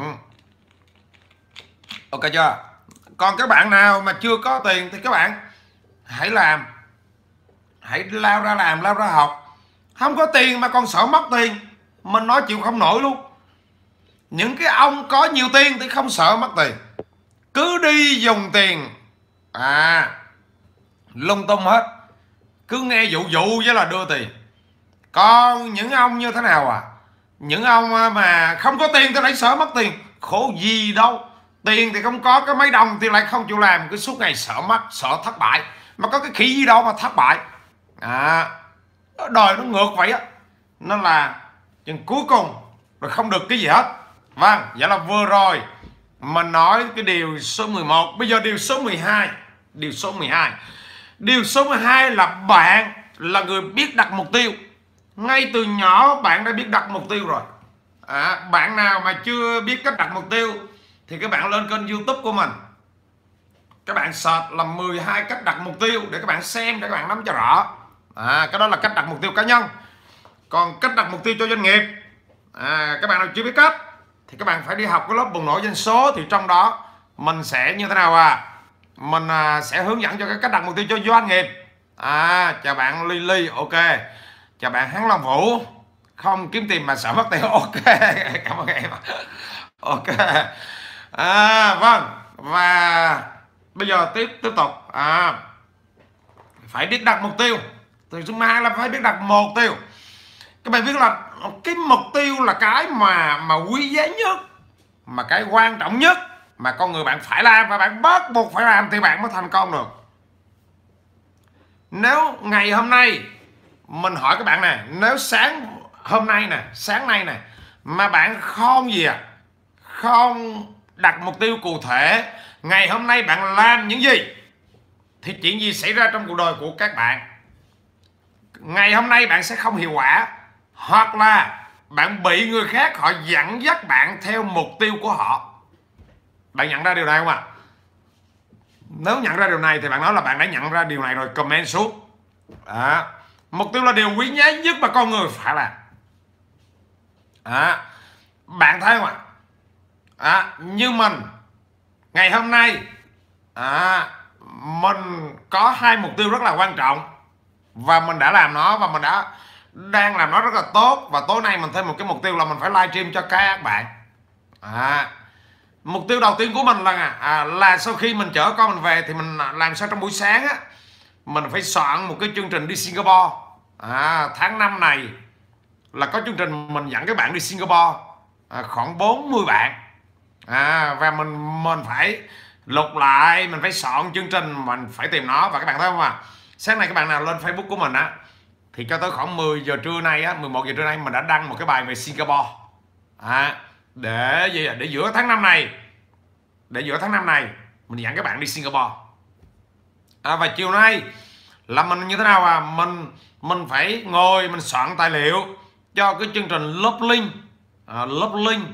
Ok chưa? Còn các bạn nào mà chưa có tiền thì các bạn hãy làm, hãy lao ra làm, lao ra học. Không có tiền mà còn sợ mất tiền, mình nói chịu không nổi luôn. Những cái ông có nhiều tiền thì không sợ mất tiền, cứ đi dùng tiền à lung tung hết, cứ nghe dụ dụ với là đưa tiền. Còn những ông như thế nào à? Những ông mà không có tiền thì lại sợ mất tiền, khổ gì đâu. Tiền thì không có, cái mấy đồng thì lại không chịu làm, cứ suốt ngày sợ mất, sợ thất bại. Mà có cái khỉ gì đâu mà thất bại. À, đời nó ngược vậy á. Nó là chừng cuối cùng rồi không được cái gì hết. Vâng, vậy là vừa rồi mình nói cái điều số mười một. Bây giờ điều số mười hai. Điều số mười hai. Điều số mười hai là bạn là người biết đặt mục tiêu. Ngay từ nhỏ bạn đã biết đặt mục tiêu rồi. À, bạn nào mà chưa biết cách đặt mục tiêu thì các bạn lên kênh YouTube của mình, các bạn search là mười hai cách đặt mục tiêu để các bạn xem, để các bạn nắm cho rõ. À, cái đó là cách đặt mục tiêu cá nhân. Còn cách đặt mục tiêu cho doanh nghiệp, à, các bạn nào chưa biết cách thì các bạn phải đi học cái lớp bùng nổ doanh số. Thì trong đó mình sẽ như thế nào à? Mình à, sẽ hướng dẫn cho cái cách đặt mục tiêu cho doanh nghiệp. À, chào bạn Lily, ok. Chào bạn Hán Long Vũ, không kiếm tiền mà sợ mất tiền, ok. Cảm ơn em. Ok. À, vâng. Và bây giờ tiếp tiếp tục à, phải biết đặt mục tiêu. Từ số hai là phải biết đặt mục tiêu. Các bạn biết là cái mục tiêu là cái mà mà quý giá nhất, mà cái quan trọng nhất mà con người bạn phải làm, và bạn bắt buộc phải làm thì bạn mới thành công được. Nếu ngày hôm nay mình hỏi các bạn nè, nếu sáng hôm nay nè, sáng nay nè mà bạn không gì à, không đặt mục tiêu cụ thể, ngày hôm nay bạn làm những gì thì chuyện gì xảy ra trong cuộc đời của các bạn? Ngày hôm nay bạn sẽ không hiệu quả, hoặc là bạn bị người khác họ dẫn dắt bạn theo mục tiêu của họ. Bạn nhận ra điều này không ạ? À? Nếu nhận ra điều này thì bạn nói là bạn đã nhận ra điều này rồi, comment xuống. À, mục tiêu là điều quý giá nhất mà con người phải làm. À, bạn thấy không ạ? À, như mình ngày hôm nay à, mình có hai mục tiêu rất là quan trọng, và mình đã làm nó, và mình đã đang làm nó rất là tốt. Và tối nay mình thêm một cái mục tiêu là mình phải livestream cho các bạn. À, mục tiêu đầu tiên của mình là à, là sau khi mình chở con mình về thì mình làm sao trong buổi sáng á, mình phải soạn một cái chương trình đi Singapore. À, tháng năm này là có chương trình mình dẫn các bạn đi Singapore, à, khoảng bốn mươi bạn. À, và mình mình phải lục lại, mình phải soạn chương trình, mình phải tìm nó. Và các bạn thấy không à, sáng nay các bạn nào lên Facebook của mình á thì cho tới khoảng mười giờ trưa nay á, mười một giờ trưa nay mình đã đăng một cái bài về Singapore. À, để gì để giữa tháng năm này, để giữa tháng năm này mình dẫn các bạn đi Singapore. À, và chiều nay là mình như thế nào à? Mình mình phải ngồi mình soạn tài liệu cho cái chương trình lớp link, à, lớp link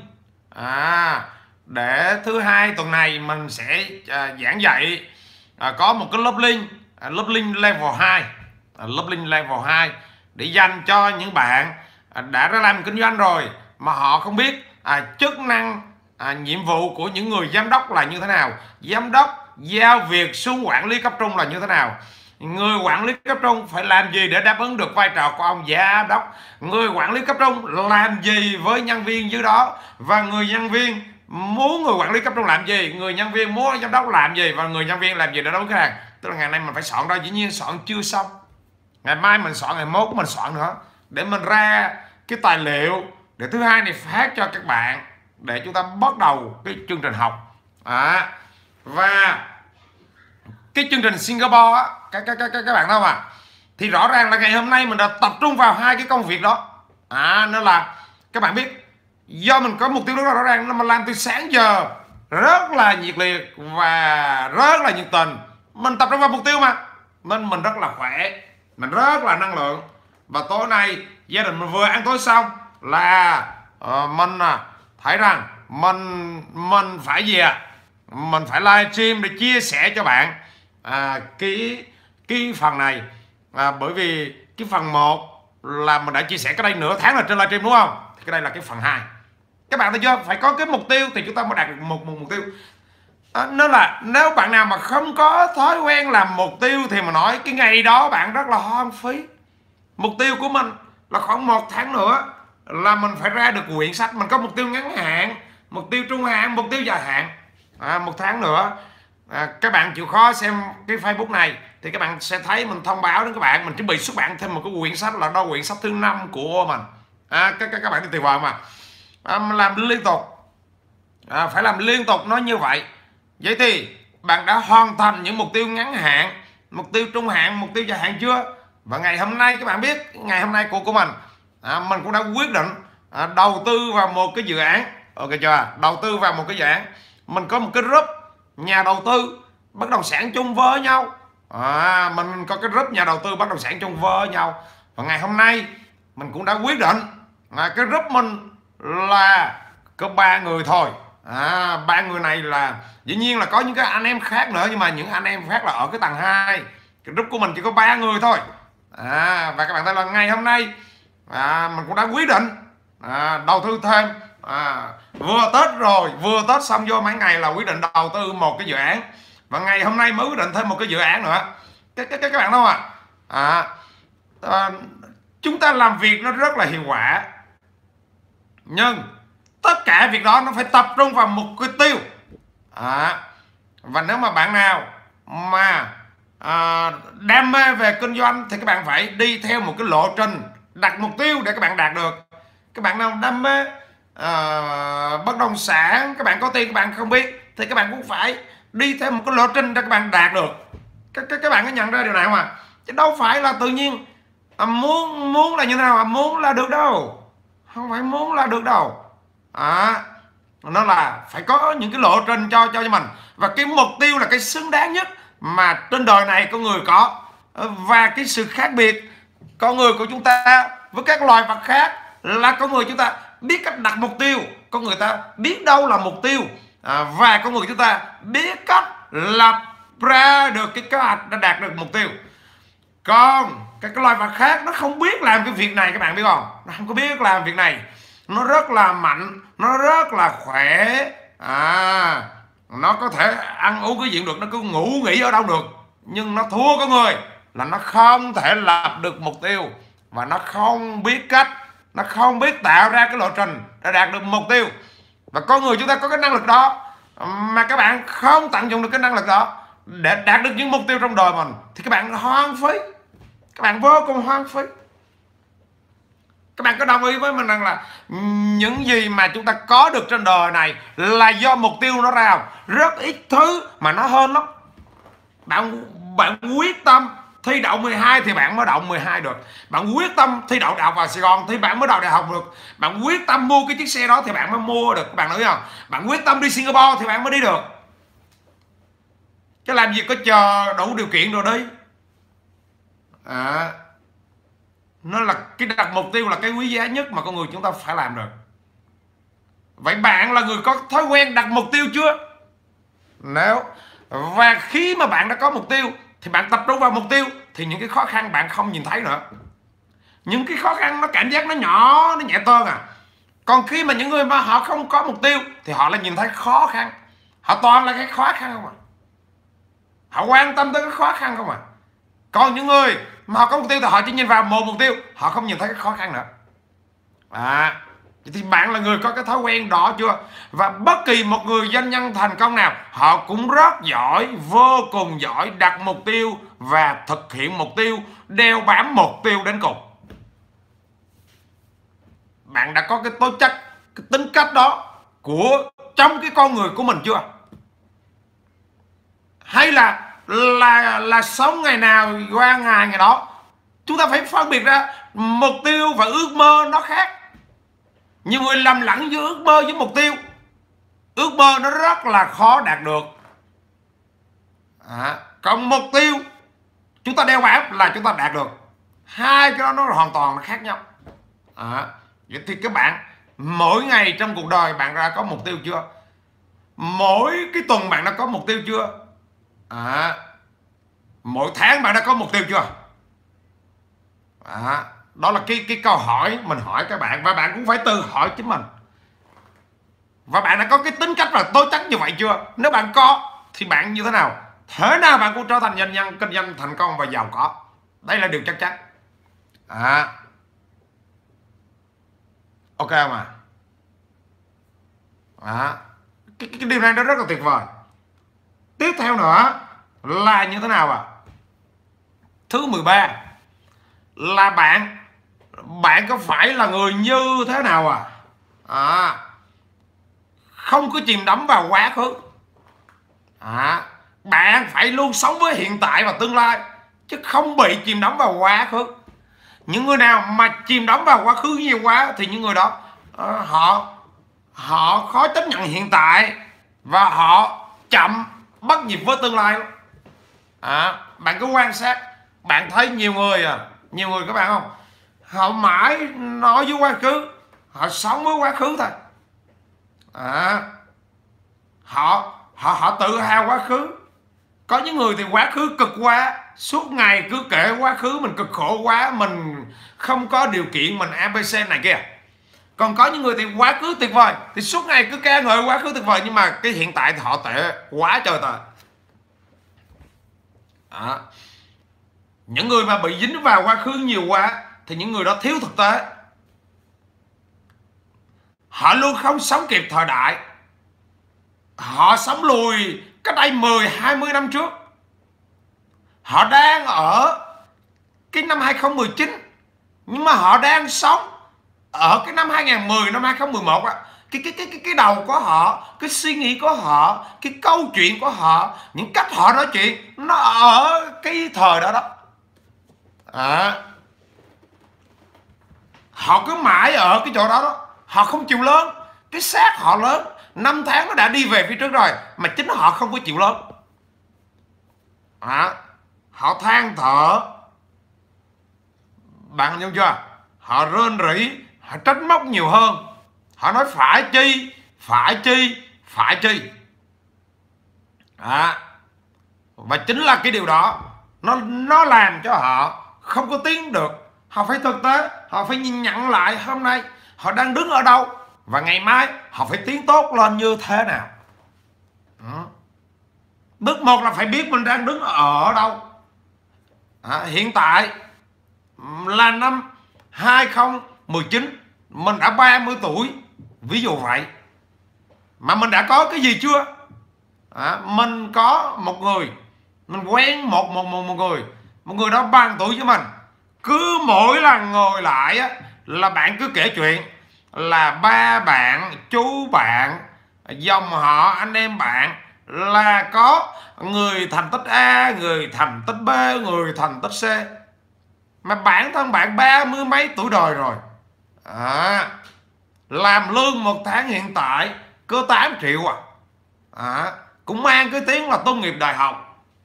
à, để thứ hai tuần này mình sẽ à, giảng dạy à, có một cái lớp link, à, lớp link level hai, à, lớp link level hai để dành cho những bạn à, đã ra làm kinh doanh rồi mà họ không biết à, chức năng à, nhiệm vụ của những người giám đốc là như thế nào, giám đốc giao việc xuống quản lý cấp trung là như thế nào, người quản lý cấp trung phải làm gì để đáp ứng được vai trò của ông giám đốc, người quản lý cấp trung làm gì với nhân viên dưới đó, và người nhân viên muốn người quản lý cấp trung làm gì, người nhân viên muốn giám đốc làm gì, và người nhân viên làm gì để đối với khách hàng. Tức là ngày nay mình phải soạn ra, dĩ nhiên soạn chưa xong, ngày mai mình soạn, ngày mốt mình soạn nữa để mình ra cái tài liệu để thứ hai này phát cho các bạn để chúng ta bắt đầu cái chương trình học. À, và cái chương trình Singapore á, các các các các bạn đâu mà thì rõ ràng là ngày hôm nay mình đã tập trung vào hai cái công việc đó. À, nên là các bạn biết, do mình có mục tiêu rất là rõ ràng, mà làm từ sáng giờ rất là nhiệt liệt và rất là nhiệt tình, mình tập trung vào mục tiêu mà nên mình rất là khỏe, mình rất là năng lượng. Và tối nay gia đình mình vừa ăn tối xong là uh, mình uh, thấy rằng mình mình phải gì ạ? Mình phải livestream để chia sẻ cho bạn à, cái cái phần này, à, bởi vì cái phần một là mình đã chia sẻ cái đây nửa tháng là trên livestream đúng không? Thì cái đây là cái phần hai. Các bạn thấy chưa? Phải có cái mục tiêu thì chúng ta mới đạt được một, một mục tiêu. À, nên là nếu bạn nào mà không có thói quen làm mục tiêu thì mà nói cái ngày đó bạn rất là hoang phí. Mục tiêu của mình là khoảng một tháng nữa là mình phải ra được quyển sách. Mình có mục tiêu ngắn hạn, mục tiêu trung hạn, mục tiêu dài hạn. À, một tháng nữa à, các bạn chịu khó xem cái Facebook này thì các bạn sẽ thấy mình thông báo đến các bạn mình chuẩn bị xuất bản thêm một cái quyển sách, là đó quyển sách thứ năm của mình. À, các, các các bạn đi tuyệt vời mà. À, mình làm liên tục, à, phải làm liên tục nó như vậy. Vậy thì bạn đã hoàn thành những mục tiêu ngắn hạn, mục tiêu trung hạn, mục tiêu dài hạn chưa? Và ngày hôm nay các bạn biết, ngày hôm nay của của mình à, mình cũng đã quyết định à, đầu tư vào một cái dự án. Ok chưa? Đầu tư vào một cái dự án. Mình có một cái group nhà đầu tư bất động sản chung với nhau. À, mình có cái group nhà đầu tư bất động sản chung với nhau. Và ngày hôm nay mình cũng đã quyết định à, cái group mình là có ba người thôi. À, ba người này là dĩ nhiên là có những cái anh em khác nữa, nhưng mà những anh em khác là ở cái tầng hai. Cái group của mình chỉ có ba người thôi. À, và các bạn thấy là ngày hôm nay à, mình cũng đã quyết định à, đầu tư thêm. À, vừa Tết rồi, vừa Tết xong vô mấy ngày là quyết định đầu tư một cái dự án, và ngày hôm nay mới quyết định thêm một cái dự án nữa. Các các các bạn đâu à? À, à chúng ta làm việc nó rất là hiệu quả, nhưng tất cả việc đó nó phải tập trung vào một cái tiêu. À, và nếu mà bạn nào mà à, đam mê về kinh doanh thì các bạn phải đi theo một cái lộ trình, đặt mục tiêu để các bạn đạt được. Các bạn nào đam mê à, bất động sản, các bạn có tiền các bạn không biết thì các bạn cũng phải đi theo một cái lộ trình để các bạn đạt được. Các, các, các bạn có nhận ra điều này không ạ? À? Chứ đâu phải là tự nhiên à, muốn muốn là như thế nào à, muốn là được đâu, không phải muốn là được đâu. À, nó là phải có những cái lộ trình cho cho mình, và cái mục tiêu là cái xứng đáng nhất mà trên đời này con người có. Và cái sự khác biệt con người của chúng ta với các loài vật khác là con người chúng ta biết cách đặt mục tiêu, con người ta biết đâu là mục tiêu, à, và con người chúng ta biết cách lập ra được cái kế hoạch để đạt được mục tiêu. Còn các cái loài vật khác nó không biết làm cái việc này, các bạn biết không? Nó không có biết làm việc này. Nó rất là mạnh, nó rất là khỏe, à, nó có thể ăn uống cái gì được, nó cứ ngủ nghỉ ở đâu được, nhưng nó thua con người là nó không thể lập được mục tiêu, và nó không biết cách, nó không biết tạo ra cái lộ trình để đạt được mục tiêu. Và con người chúng ta có cái năng lực đó, mà các bạn không tận dụng được cái năng lực đó để đạt được những mục tiêu trong đời mình thì các bạn hoang phí, các bạn vô cùng hoang phí. Các bạn có đồng ý với mình rằng là những gì mà chúng ta có được trên đời này là do mục tiêu nó ra? Rất ít thứ mà nó hơn lắm. Bạn bạn quyết tâm thi đậu mười hai thì bạn mới đậu mười hai được. Bạn quyết tâm thi đậu đại học vào Sài Gòn thì bạn mới đậu đại học được. Bạn quyết tâm mua cái chiếc xe đó thì bạn mới mua được. Các bạn nói không? Bạn quyết tâm đi Singapore thì bạn mới đi được. Chứ làm gì có chờ đủ điều kiện rồi đi. À, nó là cái đặt mục tiêu là cái quý giá nhất mà con người chúng ta phải làm được. Vậy bạn là người có thói quen đặt mục tiêu chưa? Nếu và khi mà bạn đã có mục tiêu thì bạn tập trung vào mục tiêu, thì những cái khó khăn bạn không nhìn thấy nữa. Những cái khó khăn nó cảm giác nó nhỏ, nó nhẹ tơn à. Còn khi mà những người mà họ không có mục tiêu thì họ lại nhìn thấy khó khăn. Họ toàn là cái khó khăn không à. Họ quan tâm tới cái khó khăn không à. Còn những người mà họ có mục tiêu thì họ chỉ nhìn vào một mục tiêu, họ không nhìn thấy cái khó khăn nữa. À, thì bạn là người có cái thói quen đó chưa? Và bất kỳ một người doanh nhân thành công nào, họ cũng rất giỏi, vô cùng giỏi đặt mục tiêu và thực hiện mục tiêu, đeo bám mục tiêu đến cùng. Bạn đã có cái tố chất, cái tính cách đó của trong cái con người của mình chưa? Hay là là là sống ngày nào qua ngày ngày đó? Chúng ta phải phân biệt ra mục tiêu và ước mơ nó khác. Nhiều người lầm lẫn giữa ước mơ với mục tiêu. Ước mơ nó rất là khó đạt được. À, còn mục tiêu chúng ta đeo bám là chúng ta đạt được. Hai cái đó nó hoàn toàn nó khác nhau. À, vậy thì các bạn mỗi ngày trong cuộc đời bạn đã có mục tiêu chưa? Mỗi cái tuần bạn đã có mục tiêu chưa? À, mỗi tháng bạn đã có mục tiêu chưa? À, đó là cái cái câu hỏi mình hỏi các bạn, và bạn cũng phải tự hỏi chính mình. Và bạn đã có cái tính cách và tố chất như vậy chưa? Nếu bạn có thì bạn như thế nào? Thế nào bạn cũng trở thành doanh nhân kinh doanh thành công và giàu có. Đây là điều chắc chắn. À, ok không à? À, cái, cái điều này nó rất là tuyệt vời. Tiếp theo nữa là như thế nào à? Thứ mười ba là bạn bạn có phải là người như thế nào à? À, không có chìm đắm vào quá khứ. À, bạn phải luôn sống với hiện tại và tương lai, chứ không bị chìm đắm vào quá khứ. Những người nào mà chìm đắm vào quá khứ nhiều quá thì những người đó uh, họ họ khó chấp nhận hiện tại và họ chậm bắt nhịp với tương lai. À, bạn cứ quan sát, bạn thấy nhiều người à, nhiều người các bạn không, họ mãi nói với quá khứ, họ sống với quá khứ thôi. À, họ họ họ tự hào quá khứ. Có những người thì quá khứ cực quá, suốt ngày cứ kể quá khứ mình cực khổ quá, mình không có điều kiện, mình a bê xê này kia. Còn có những người thì quá khứ tuyệt vời, thì suốt ngày cứ ca ngợi quá khứ tuyệt vời, nhưng mà cái hiện tại thì họ tệ quá trời tệ. À, những người mà bị dính vào quá khứ nhiều quá thì những người đó thiếu thực tế. Họ luôn không sống kịp thời đại. Họ sống lùi cách đây mười hai mươi năm trước. Họ đang ở cái năm hai không một chín, nhưng mà họ đang sống ở cái năm hai không một không, năm hai không một một á. Cái, cái, cái, cái, cái đầu của họ, cái suy nghĩ của họ, cái câu chuyện của họ, những cách họ nói chuyện, nó ở cái thời đó đó. À, họ cứ mãi ở cái chỗ đó đó. Họ không chịu lớn. Cái xác họ lớn, năm tháng nó đã đi về phía trước rồi, mà chính họ không có chịu lớn. À, họ than thở, bạn hiểu chưa? Họ rên rỉ, họ trách móc nhiều hơn. Họ nói phải chi, phải chi, phải chi. À, và chính là cái điều đó nó nó làm cho họ không có tiến được. Họ phải thực tế, họ phải nhìn nhận lại hôm nay họ đang đứng ở đâu, và ngày mai họ phải tiến tốt lên như thế nào. Ừ. Bước một là phải biết mình đang đứng ở đâu. À, hiện tại là năm hai không một chín, mình đã ba mươi tuổi, ví dụ vậy, mà mình đã có cái gì chưa? À, mình có một người, mình quen một một một một người, một người đó bằng tuổi với mình. Cứ mỗi lần ngồi lại á, là bạn cứ kể chuyện là ba bạn, chú bạn, dòng họ, anh em bạn là có người thành tích A, người thành tích B, người thành tích C. Mà bản thân bạn ba mươi mấy tuổi đời rồi. À, làm lương một tháng hiện tại có tám triệu à. À, cũng mang cái tiếng là tốt nghiệp đại học.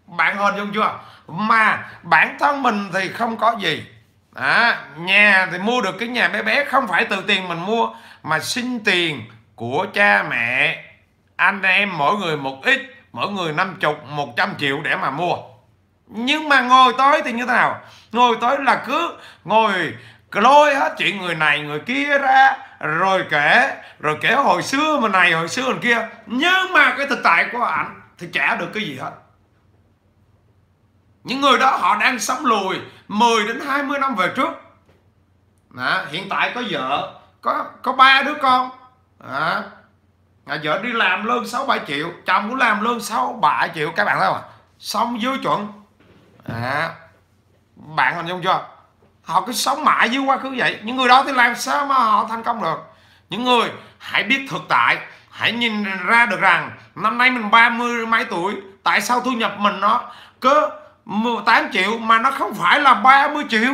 Bạn hình dung chưa? Mà bản thân mình thì không có gì. À, nhà thì mua được cái nhà bé bé không phải từ tiền mình mua, mà xin tiền của cha mẹ, anh em mỗi người một ít, mỗi người năm chục, một trăm triệu để mà mua. Nhưng mà ngồi tới thì như thế nào? Ngồi tới là cứ ngồi lôi hết chuyện người này người kia ra, rồi kể, rồi kể hồi xưa mà này hồi xưa mình kia. Nhưng mà cái thực tại của ảnh thì chả được cái gì hết. Những người đó họ đang sống lùi mười đến hai mươi năm về trước. Đó, hiện tại có vợ, có có ba đứa con. Đó. Vợ đi làm lương sáu bảy triệu, chồng cũng làm lương sáu bảy triệu, các bạn thấy không? Sống dưới chuẩn. Đó. Bạn hình dung chưa? Họ cứ sống mãi dưới quá khứ vậy. Những người đó thì làm sao mà họ thành công được? Những người hãy biết thực tại, hãy nhìn ra được rằng năm nay mình ba mươi mấy tuổi, tại sao thu nhập mình nó cứ mười tám triệu mà nó không phải là ba mươi triệu?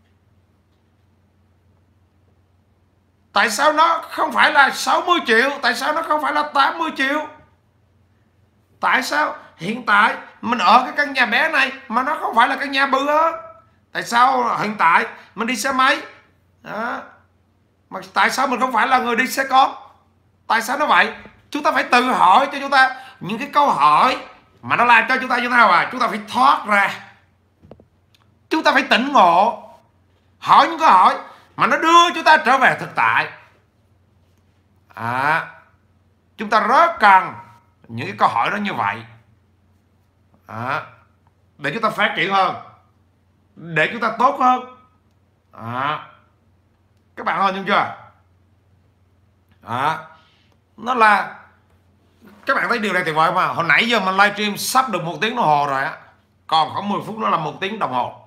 Tại sao nó không phải là sáu mươi triệu? Tại sao nó không phải là tám mươi triệu? Tại sao hiện tại mình ở cái căn nhà bé này mà nó không phải là căn nhà bự hơn? Tại sao hiện tại mình đi xe máy đó, mà tại sao mình không phải là người đi xe con? Tại sao nó vậy? Chúng ta phải tự hỏi cho chúng ta những cái câu hỏi mà nó làm cho chúng ta như thế nào à? Chúng ta phải thoát ra, chúng ta phải tỉnh ngộ, hỏi những câu hỏi mà nó đưa chúng ta trở về thực tại. À, chúng ta rất cần những cái câu hỏi đó như vậy, à, để chúng ta phát triển hơn, để chúng ta tốt hơn. À, các bạn hình dung chưa? À, nó là, các bạn thấy điều này tuyệt vời mà. Hồi nãy giờ mình livestream sắp được một tiếng đồng hồ rồi á, còn khoảng mười phút nữa là một tiếng đồng hồ.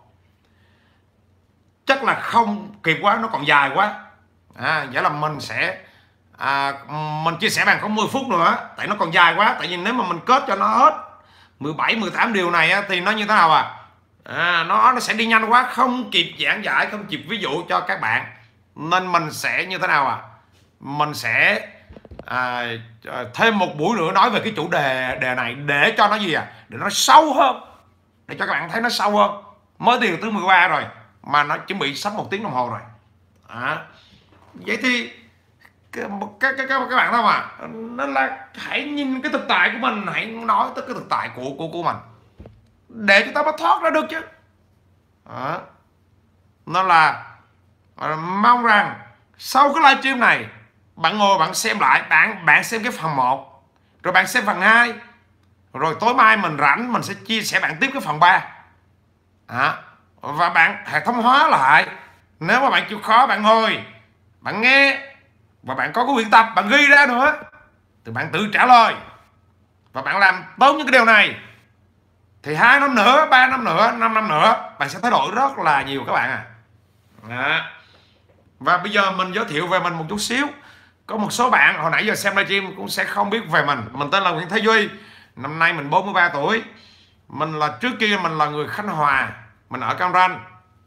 Chắc là không kịp quá, nó còn dài quá. À, vậy là mình sẽ à, mình chia sẻ bằng có mười phút nữa, tại nó còn dài quá. Tại vì nếu mà mình kết cho nó hết mười bảy, mười tám điều này á, thì nó như thế nào à? À, nó nó sẽ đi nhanh quá, không kịp giảng giải, không kịp ví dụ cho các bạn. Nên mình sẽ như thế nào à? Mình sẽ à, thêm một buổi nữa nói về cái chủ đề đề này, để cho nó gì à? Để nó sâu hơn, để cho các bạn thấy nó sâu hơn. Mới điều thứ mười ba rồi mà nó chuẩn bị sắp một tiếng đồng hồ rồi. À, vậy thì các các các các bạn thấy mà, nó là hãy nhìn cái thực tại của mình, hãy nói tới cái thực tại của của của mình để chúng ta mới thoát ra được chứ. À, nó là à, mong rằng sau cái livestream này bạn ngồi bạn xem lại, bạn bạn xem cái phần một, rồi bạn xem phần hai, rồi tối mai mình rảnh mình sẽ chia sẻ bạn tiếp cái phần ba. À, và bạn hệ thống hóa lại. Nếu mà bạn chịu khó, bạn ngồi bạn nghe và bạn có cái luyện tập, bạn ghi ra nữa, thì bạn tự trả lời và bạn làm tốt những cái điều này, thì hai năm nữa, ba năm nữa, năm năm nữa bạn sẽ thay đổi rất là nhiều các bạn à. Đó. Và bây giờ mình giới thiệu về mình một chút xíu. Có một số bạn hồi nãy giờ xem livestream cũng sẽ không biết về mình. Mình tên là Nguyễn Thế Duy, năm nay mình bốn mươi ba tuổi. Mình là, trước kia mình là người Khánh Hòa, mình ở Cam Ranh.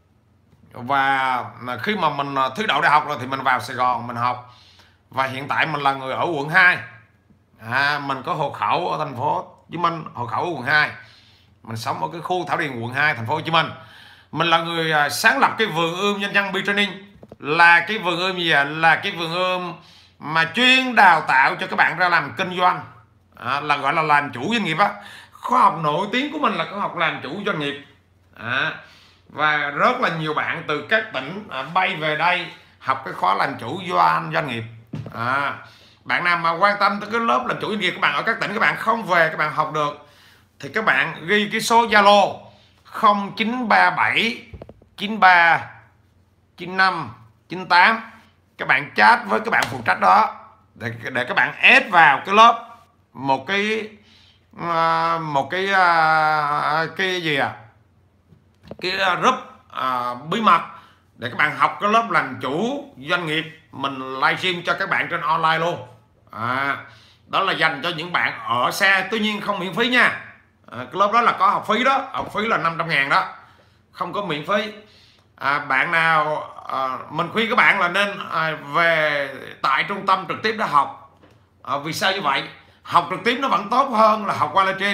Và khi mà mình thi đậu đại học rồi thì mình vào Sài Gòn mình học. Và hiện tại mình là người ở quận hai. À, mình có hộ khẩu ở thành phố Hồ Chí Minh, hộ khẩu ở quận hai. Mình sống ở cái khu Thảo Điền quận hai, thành phố Hồ Chí Minh. Mình là người sáng lập cái vườn ươm Nhân Dân Bee Training. Là cái vườn ươm gì à? Là cái vườn ươm mà chuyên đào tạo cho các bạn ra làm kinh doanh, à, là gọi là làm chủ doanh nghiệp á. Khoa học nổi tiếng của mình là khoa học làm chủ doanh nghiệp. À, và rất là nhiều bạn từ các tỉnh à, bay về đây học cái khóa làm chủ doanh doanh nghiệp. À, bạn nào mà quan tâm tới cái lớp làm chủ doanh nghiệp, các bạn ở các tỉnh các bạn không về các bạn học được, thì các bạn ghi cái số Zalo không chín ba bảy chín ba chín năm chín tám, các bạn chat với các bạn phụ trách đó để để các bạn add vào cái lớp một cái uh, một cái uh, cái gì à cái group uh, bí mật để các bạn học cái lớp làm chủ doanh nghiệp. Mình livestream cho các bạn trên online luôn. À, đó là dành cho những bạn ở xa, tuy nhiên không miễn phí nha. À, cái lớp đó là có học phí đó, học phí là năm trăm ngàn đó, không có miễn phí. À, bạn nào à, mình khuyên các bạn là nên à, về tại trung tâm trực tiếp để học. À, vì sao như vậy? Học trực tiếp nó vẫn tốt hơn là học qua livestream.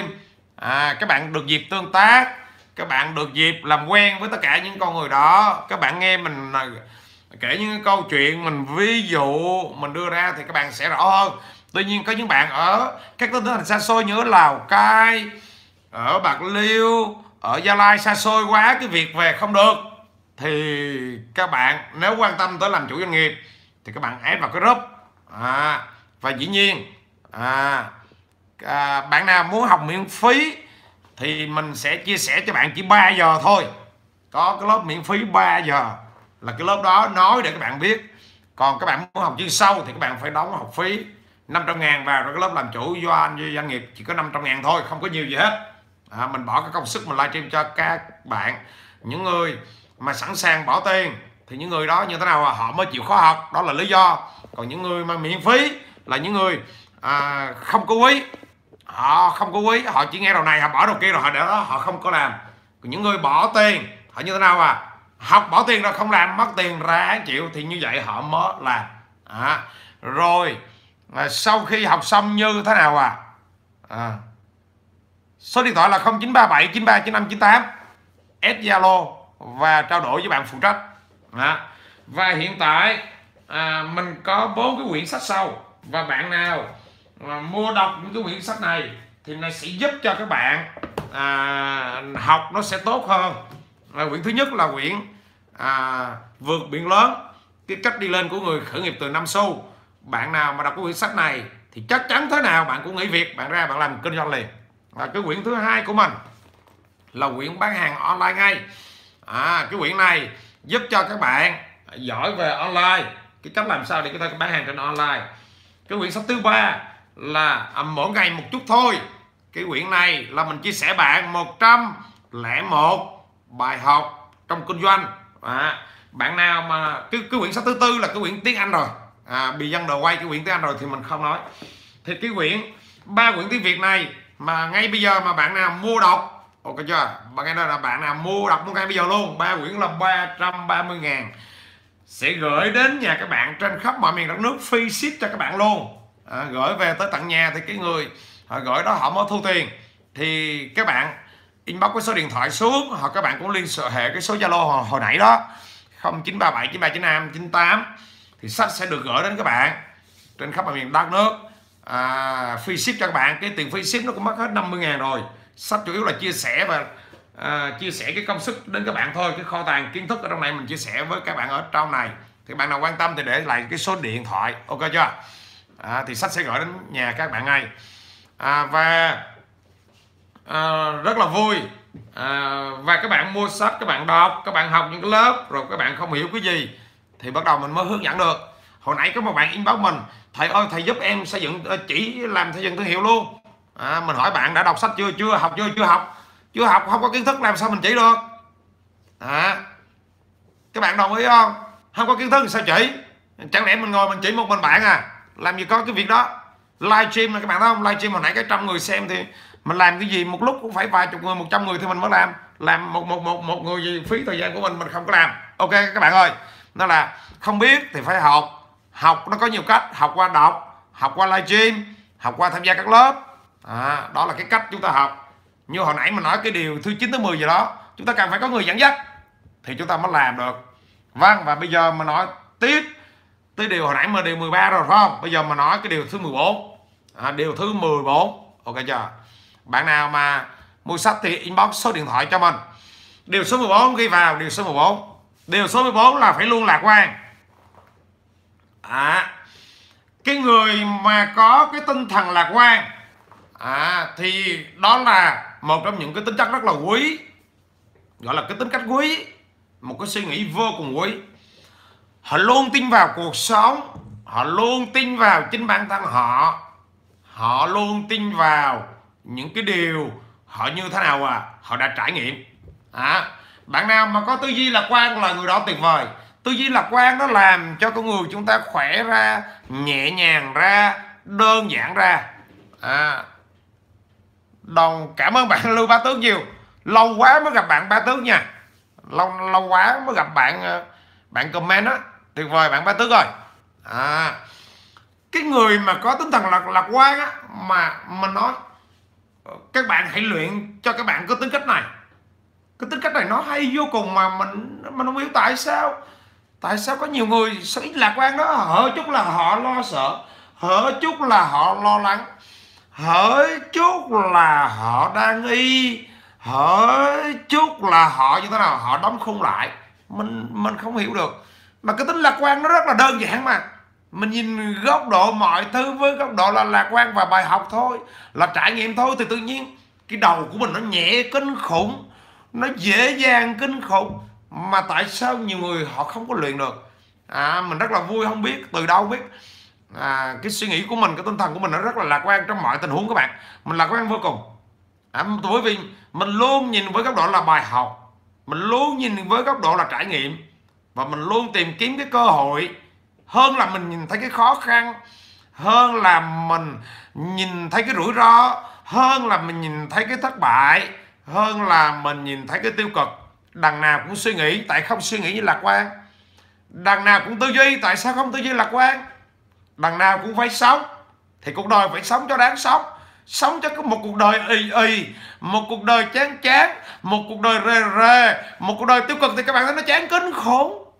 à, các bạn được dịp tương tác, các bạn được dịp làm quen với tất cả những con người đó, các bạn nghe mình kể những câu chuyện, mình ví dụ mình đưa ra thì các bạn sẽ rõ hơn. Tuy nhiên có những bạn ở các tỉnh thành xa xôi như ở Lào Cai, ở Bạc Liêu, ở Gia Lai xa xôi quá, cái việc về không được, thì các bạn nếu quan tâm tới làm chủ doanh nghiệp thì các bạn add vào cái group. à, và dĩ nhiên à, à, bạn nào muốn học miễn phí thì mình sẽ chia sẻ cho bạn chỉ ba giờ thôi, có cái lớp miễn phí ba giờ, là cái lớp đó nói để các bạn biết. Còn các bạn muốn học chuyên sâu thì các bạn phải đóng học phí năm trăm ngàn vào rồi cái lớp làm chủ doanh doanh nghiệp chỉ có năm trăm ngàn thôi, không có nhiều gì hết. à, mình bỏ cái công sức mình livestream cho các bạn. Những người mà sẵn sàng bỏ tiền thì những người đó như thế nào, họ mới chịu khó học, đó là lý do. Còn những người mà miễn phí là những người à, không có quý, họ không có quý, họ chỉ nghe đầu này họ bỏ đầu kia rồi họ để đó, họ không có làm. Còn những người bỏ tiền họ như thế nào, à học bỏ tiền rồi không làm, mất tiền ra chịu, thì như vậy họ mới làm. à, rồi à, sau khi học xong như thế nào, à, à số điện thoại là không chín ba bảy chín ba chín năm chín tám, add Zalo và trao đổi với bạn phụ trách. à, và hiện tại à, mình có bốn cái quyển sách sau, và bạn nào mà mua đọc những cái quyển sách này thì nó sẽ giúp cho các bạn à, học nó sẽ tốt hơn. à, quyển thứ nhất là quyển à, Vượt Biển Lớn, cái cách đi lên của người khởi nghiệp từ năm xu. Bạn nào mà đọc cái quyển sách này thì chắc chắn thế nào bạn cũng nghỉ việc, bạn ra bạn làm kinh doanh liền. à, cái quyển thứ hai của mình là quyển Bán hàng online ngay. à, cái quyển này giúp cho các bạn giỏi về online, cái cách làm sao để có thể bán hàng trên online. Cái quyển sách thứ ba là à, Mỗi ngày một chút thôi. Cái quyển này là mình chia sẻ bạn một trăm lẻ một bài học trong kinh doanh. à, bạn nào mà cái, cái quyển sách thứ tư là cái quyển tiếng Anh rồi, à, bị dân đồ quay cái quyển tiếng Anh rồi thì mình không nói. Thì cái quyển ba quyển tiếng Việt này mà ngay bây giờ mà bạn nào mua đọc, ok chưa, bạn nghe là bạn nào mua đọc ngay bây giờ luôn, ba quyển là ba trăm ba mươi ngàn, sẽ gửi đến nhà các bạn trên khắp mọi miền đất nước, free ship cho các bạn luôn. à, gửi về tới tận nhà thì cái người họ gửi đó họ mới thu tiền. Thì các bạn inbox cái số điện thoại xuống, hoặc các bạn cũng liên hệ cái số Zalo hồi, hồi nãy đó không chín ba bảy chín ba chín năm chín tám, thì sách sẽ được gửi đến các bạn trên khắp mọi miền đất nước. à, free ship cho các bạn. Cái tiền free ship nó cũng mất hết năm mươi ngàn rồi. Sách chủ yếu là chia sẻ và à, chia sẻ cái công sức đến các bạn thôi. Cái kho tàng kiến thức ở trong này mình chia sẻ với các bạn ở trong này. Thì bạn nào quan tâm thì để lại cái số điện thoại, ok chưa. à, thì sách sẽ gửi đến nhà các bạn ngay. à, và à, rất là vui. à, và các bạn mua sách, các bạn đọc, các bạn học những cái lớp rồi các bạn không hiểu cái gì thì bắt đầu mình mới hướng dẫn được. Hồi nãy có một bạn inbox mình, thầy ơi thầy giúp em xây dựng, chỉ làm xây dựng thương hiệu luôn. à, mình hỏi bạn đã đọc sách chưa, chưa học chưa, chưa học chưa học không có kiến thức làm sao mình chỉ được. à, các bạn đồng ý không? Không có kiến thức thì sao chỉ? Chẳng lẽ mình ngồi mình chỉ một mình bạn à? Làm gì có cái việc đó. Livestream là các bạn thấy không, livestream hồi nãy cái trăm người xem thì mình làm cái gì một lúc cũng phải vài chục người, một trăm người thì mình mới làm. Làm một một một một người gì phí thời gian của mình mình không có làm. Ok các bạn ơi, nó là không biết thì phải học. Học nó có nhiều cách, học qua đọc, học qua livestream, học qua tham gia các lớp. à, đó là cái cách chúng ta học. Như hồi nãy mình nói cái điều thứ chín tới mười gì đó, chúng ta cần phải có người dẫn dắt thì chúng ta mới làm được. Vâng, và bây giờ mình nói tiếp tới điều hồi nãy mà điều mười ba rồi phải không? Bây giờ mà nói cái điều thứ mười bốn. à, Điều thứ mười bốn, ok chưa? Bạn nào mà mua sách thì inbox số điện thoại cho mình. Điều số mười bốn ghi vào, điều số mười bốn. Điều số mười bốn là phải luôn lạc quan. à, Cái người mà có cái tinh thần lạc quan à, thì đó là một trong những cái tính chất rất là quý, gọi là cái tính cách quý, một cái suy nghĩ vô cùng quý. Họ luôn tin vào cuộc sống, họ luôn tin vào chính bản thân họ, họ luôn tin vào những cái điều họ như thế nào à họ đã trải nghiệm. à, Bạn nào mà có tư duy lạc quan là người đó tuyệt vời. Tư duy lạc quan nó làm cho con người chúng ta khỏe ra, nhẹ nhàng ra, đơn giản ra. à, Đồng cảm ơn bạn Lưu Bá Tước nhiều. Lâu quá mới gặp bạn Bá Tước nha. Lâu lâu quá mới gặp bạn bạn comment á. Tuyệt vời bạn Bá Tước ơi. à, Cái người mà có tinh thần lạc, lạc quan á, mà mình nói các bạn hãy luyện cho các bạn có tính cách này. Cái tính cách này nó hay vô cùng mà mình mình không hiểu tại sao. Tại sao có nhiều người sao ít lạc quan đó, hở chút là họ lo sợ, hở chút là họ lo lắng, hở chút là họ đang y, hở chút là họ như thế nào, họ đóng khung lại. Mình mình không hiểu được. Mà cái tính lạc quan nó rất là đơn giản mà. Mình nhìn góc độ mọi thứ với góc độ là lạc quan và bài học thôi, là trải nghiệm thôi, thì tự nhiên cái đầu của mình nó nhẹ kinh khủng, nó dễ dàng kinh khủng. Mà tại sao nhiều người họ không có luyện được? À, mình rất là vui, không biết từ đâu biết. À, cái suy nghĩ của mình, cái tinh thần của mình nó rất là lạc quan trong mọi tình huống các bạn. Mình lạc quan vô cùng. À, bởi vì mình luôn nhìn với góc độ là bài học, mình luôn nhìn với góc độ là trải nghiệm, và mình luôn tìm kiếm cái cơ hội hơn là mình nhìn thấy cái khó khăn, hơn là mình nhìn thấy cái rủi ro, hơn là mình nhìn thấy cái thất bại, hơn là mình nhìn thấy cái tiêu cực. Đằng nào cũng suy nghĩ, tại không suy nghĩ như lạc quan. Đằng nào cũng tư duy, tại sao không tư duy lạc quan? Đằng nào cũng phải sống, thì cuộc đời phải sống cho đáng sống. Sống cho có một cuộc đời ì ì, một cuộc đời chán chán, một cuộc đời rề rề, một cuộc đời tiêu cực thì các bạn thấy nó chán kinh khủng.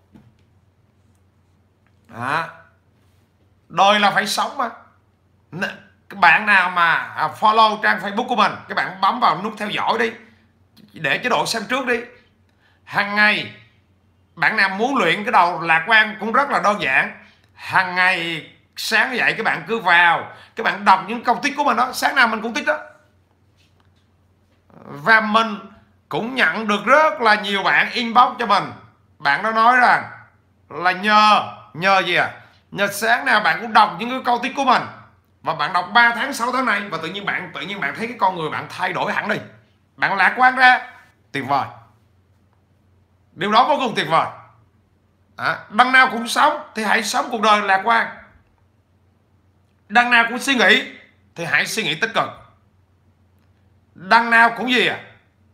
À, đời là phải sống mà. Các bạn nào mà follow trang Facebook của mình, các bạn bấm vào nút theo dõi đi, để chế độ xem trước đi. Hàng ngày bạn nào muốn luyện cái đầu lạc quan cũng rất là đơn giản. Hàng ngày sáng dậy các bạn cứ vào, các bạn đọc những câu tích của mình đó. Sáng nào mình cũng tích đó. Và mình cũng nhận được rất là nhiều bạn inbox cho mình. Bạn đó nói rằng là nhờ Nhờ gì à? Nhờ sáng nào bạn cũng đọc những cái câu tích của mình, và bạn đọc ba tháng sáu tháng này, và tự nhiên bạn tự nhiên bạn thấy cái con người bạn thay đổi hẳn đi. Bạn lạc quan ra. Tuyệt vời. Điều đó vô cùng tuyệt vời. À, đằng nào cũng sống thì hãy sống cuộc đời lạc quan. Đằng nào cũng suy nghĩ thì hãy suy nghĩ tích cực. Đằng nào cũng gì à?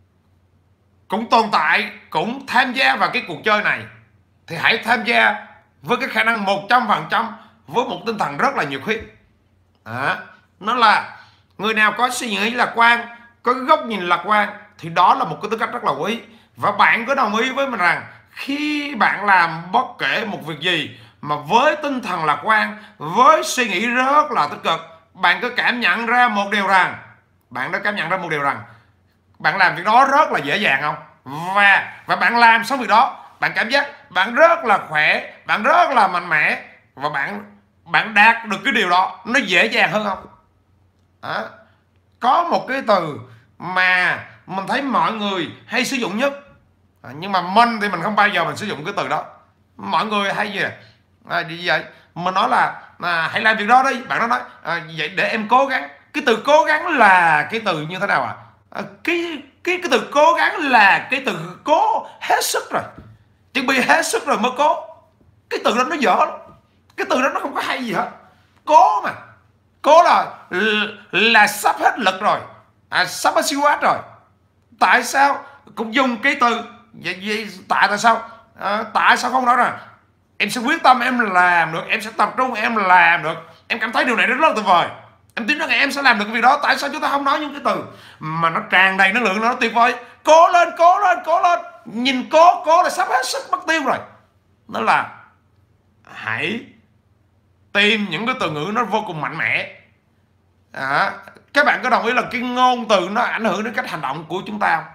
Cũng tồn tại, cũng tham gia vào cái cuộc chơi này, thì hãy tham gia với cái khả năng một trăm phần trăm, với một tinh thần rất là nhiệt huyết. À, nó là người nào có suy nghĩ lạc quan, có cái góc nhìn lạc quan, thì đó là một cái tư cách rất là quý. Và bạn có đồng ý với mình rằng khi bạn làm bất kể một việc gì mà với tinh thần lạc quan, với suy nghĩ rất là tích cực, bạn có cảm nhận ra một điều rằng Bạn đã cảm nhận ra một điều rằng bạn làm việc đó rất là dễ dàng không? Và và bạn làm xong việc đó, bạn cảm giác bạn rất là khỏe, bạn rất là mạnh mẽ, và bạn bạn đạt được cái điều đó nó dễ dàng hơn không? À, có một cái từ mà mình thấy mọi người hay sử dụng nhất, à, nhưng mà mình thì mình không bao giờ mình sử dụng cái từ đó. Mọi người hay gì à, gì vậy? Mình nói là à, hãy làm việc đó đi. Bạn nó nói à, vậy để em cố gắng. Cái từ cố gắng là cái từ như thế nào à? à cái cái cái từ cố gắng là cái từ cố hết sức rồi, chuẩn bị hết sức rồi mới cố. Cái từ đó nó dở lắm. Cái từ đó nó không có hay gì hết. Cố mà cố là là sắp hết lực rồi, à, sắp hết siêu át rồi. Tại sao cũng dùng cái từ vậy, vậy tại tại sao à, tại sao không nói rằng em sẽ quyết tâm em làm được, em sẽ tập trung em làm được, em cảm thấy điều này rất là tuyệt vời, em tin rằng em sẽ làm được cái việc đó. Tại sao chúng ta không nói những cái từ mà nó tràn đầy năng lượng, nó tuyệt vời? Cố lên, cố lên, cố lên. Nhìn cố cố là sắp hết sức mất tiêu rồi. Đó là hãy tìm những cái từ ngữ nó vô cùng mạnh mẽ. À, các bạn có đồng ý là cái ngôn từ nó ảnh hưởng đến cách hành động của chúng ta không?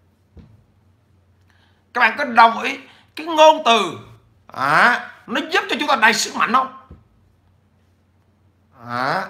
Các bạn có đồng ý cái ngôn từ à, nó giúp cho chúng ta đầy sức mạnh không? À,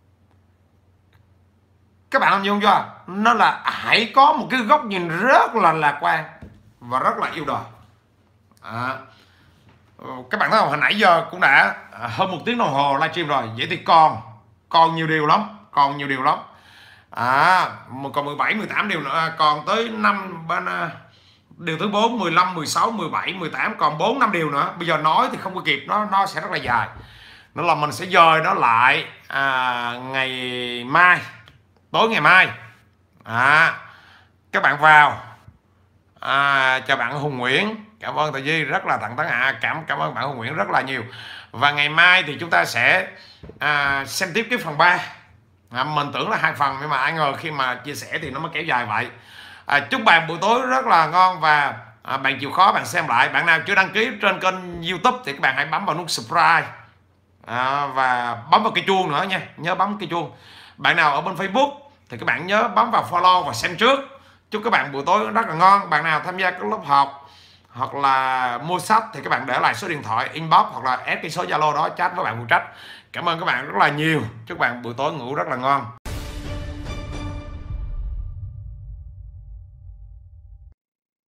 các bạn làm gì không chưa? Nó là hãy có một cái góc nhìn rất là lạc quan và rất là yêu đời. À, các bạn thấy không, hồi nãy giờ cũng đã hơn một tiếng đồng hồ livestream rồi. Vậy thì còn còn nhiều điều lắm, còn nhiều điều lắm. À, còn mười bảy, mười tám điều nữa, còn tới năm bên điều thứ bốn, mười lăm, mười sáu, mười bảy, mười tám, còn bốn năm điều nữa. Bây giờ nói thì không có kịp, nó nó sẽ rất là dài. Nó là mình sẽ dời nó lại à, ngày mai, tối ngày mai. À, các bạn vào. À, chào bạn Hùng Nguyễn, cảm ơn Thầy Duy rất là tận tấn ạ. À, cảm cảm ơn bạn Hùng Nguyễn rất là nhiều. Và ngày mai thì chúng ta sẽ à, xem tiếp cái phần ba. À, mình tưởng là hai phần nhưng mà ai ngờ khi mà chia sẻ thì nó mới kéo dài vậy. À, chúc bạn buổi tối rất là ngon và à, bạn chịu khó bạn xem lại. Bạn nào chưa đăng ký trên kênh YouTube thì các bạn hãy bấm vào nút subscribe à, và bấm vào cái chuông nữa nha, nhớ bấm cái chuông. Bạn nào ở bên Facebook thì các bạn nhớ bấm vào follow và xem trước. Chúc các bạn buổi tối rất là ngon. Bạn nào tham gia các lớp học hoặc là mua sách thì các bạn để lại số điện thoại inbox hoặc là ép cái số Zalo đó chat với bạn phụ trách. Cảm ơn các bạn rất là nhiều. Chúc bạn buổi tối ngủ rất là ngon.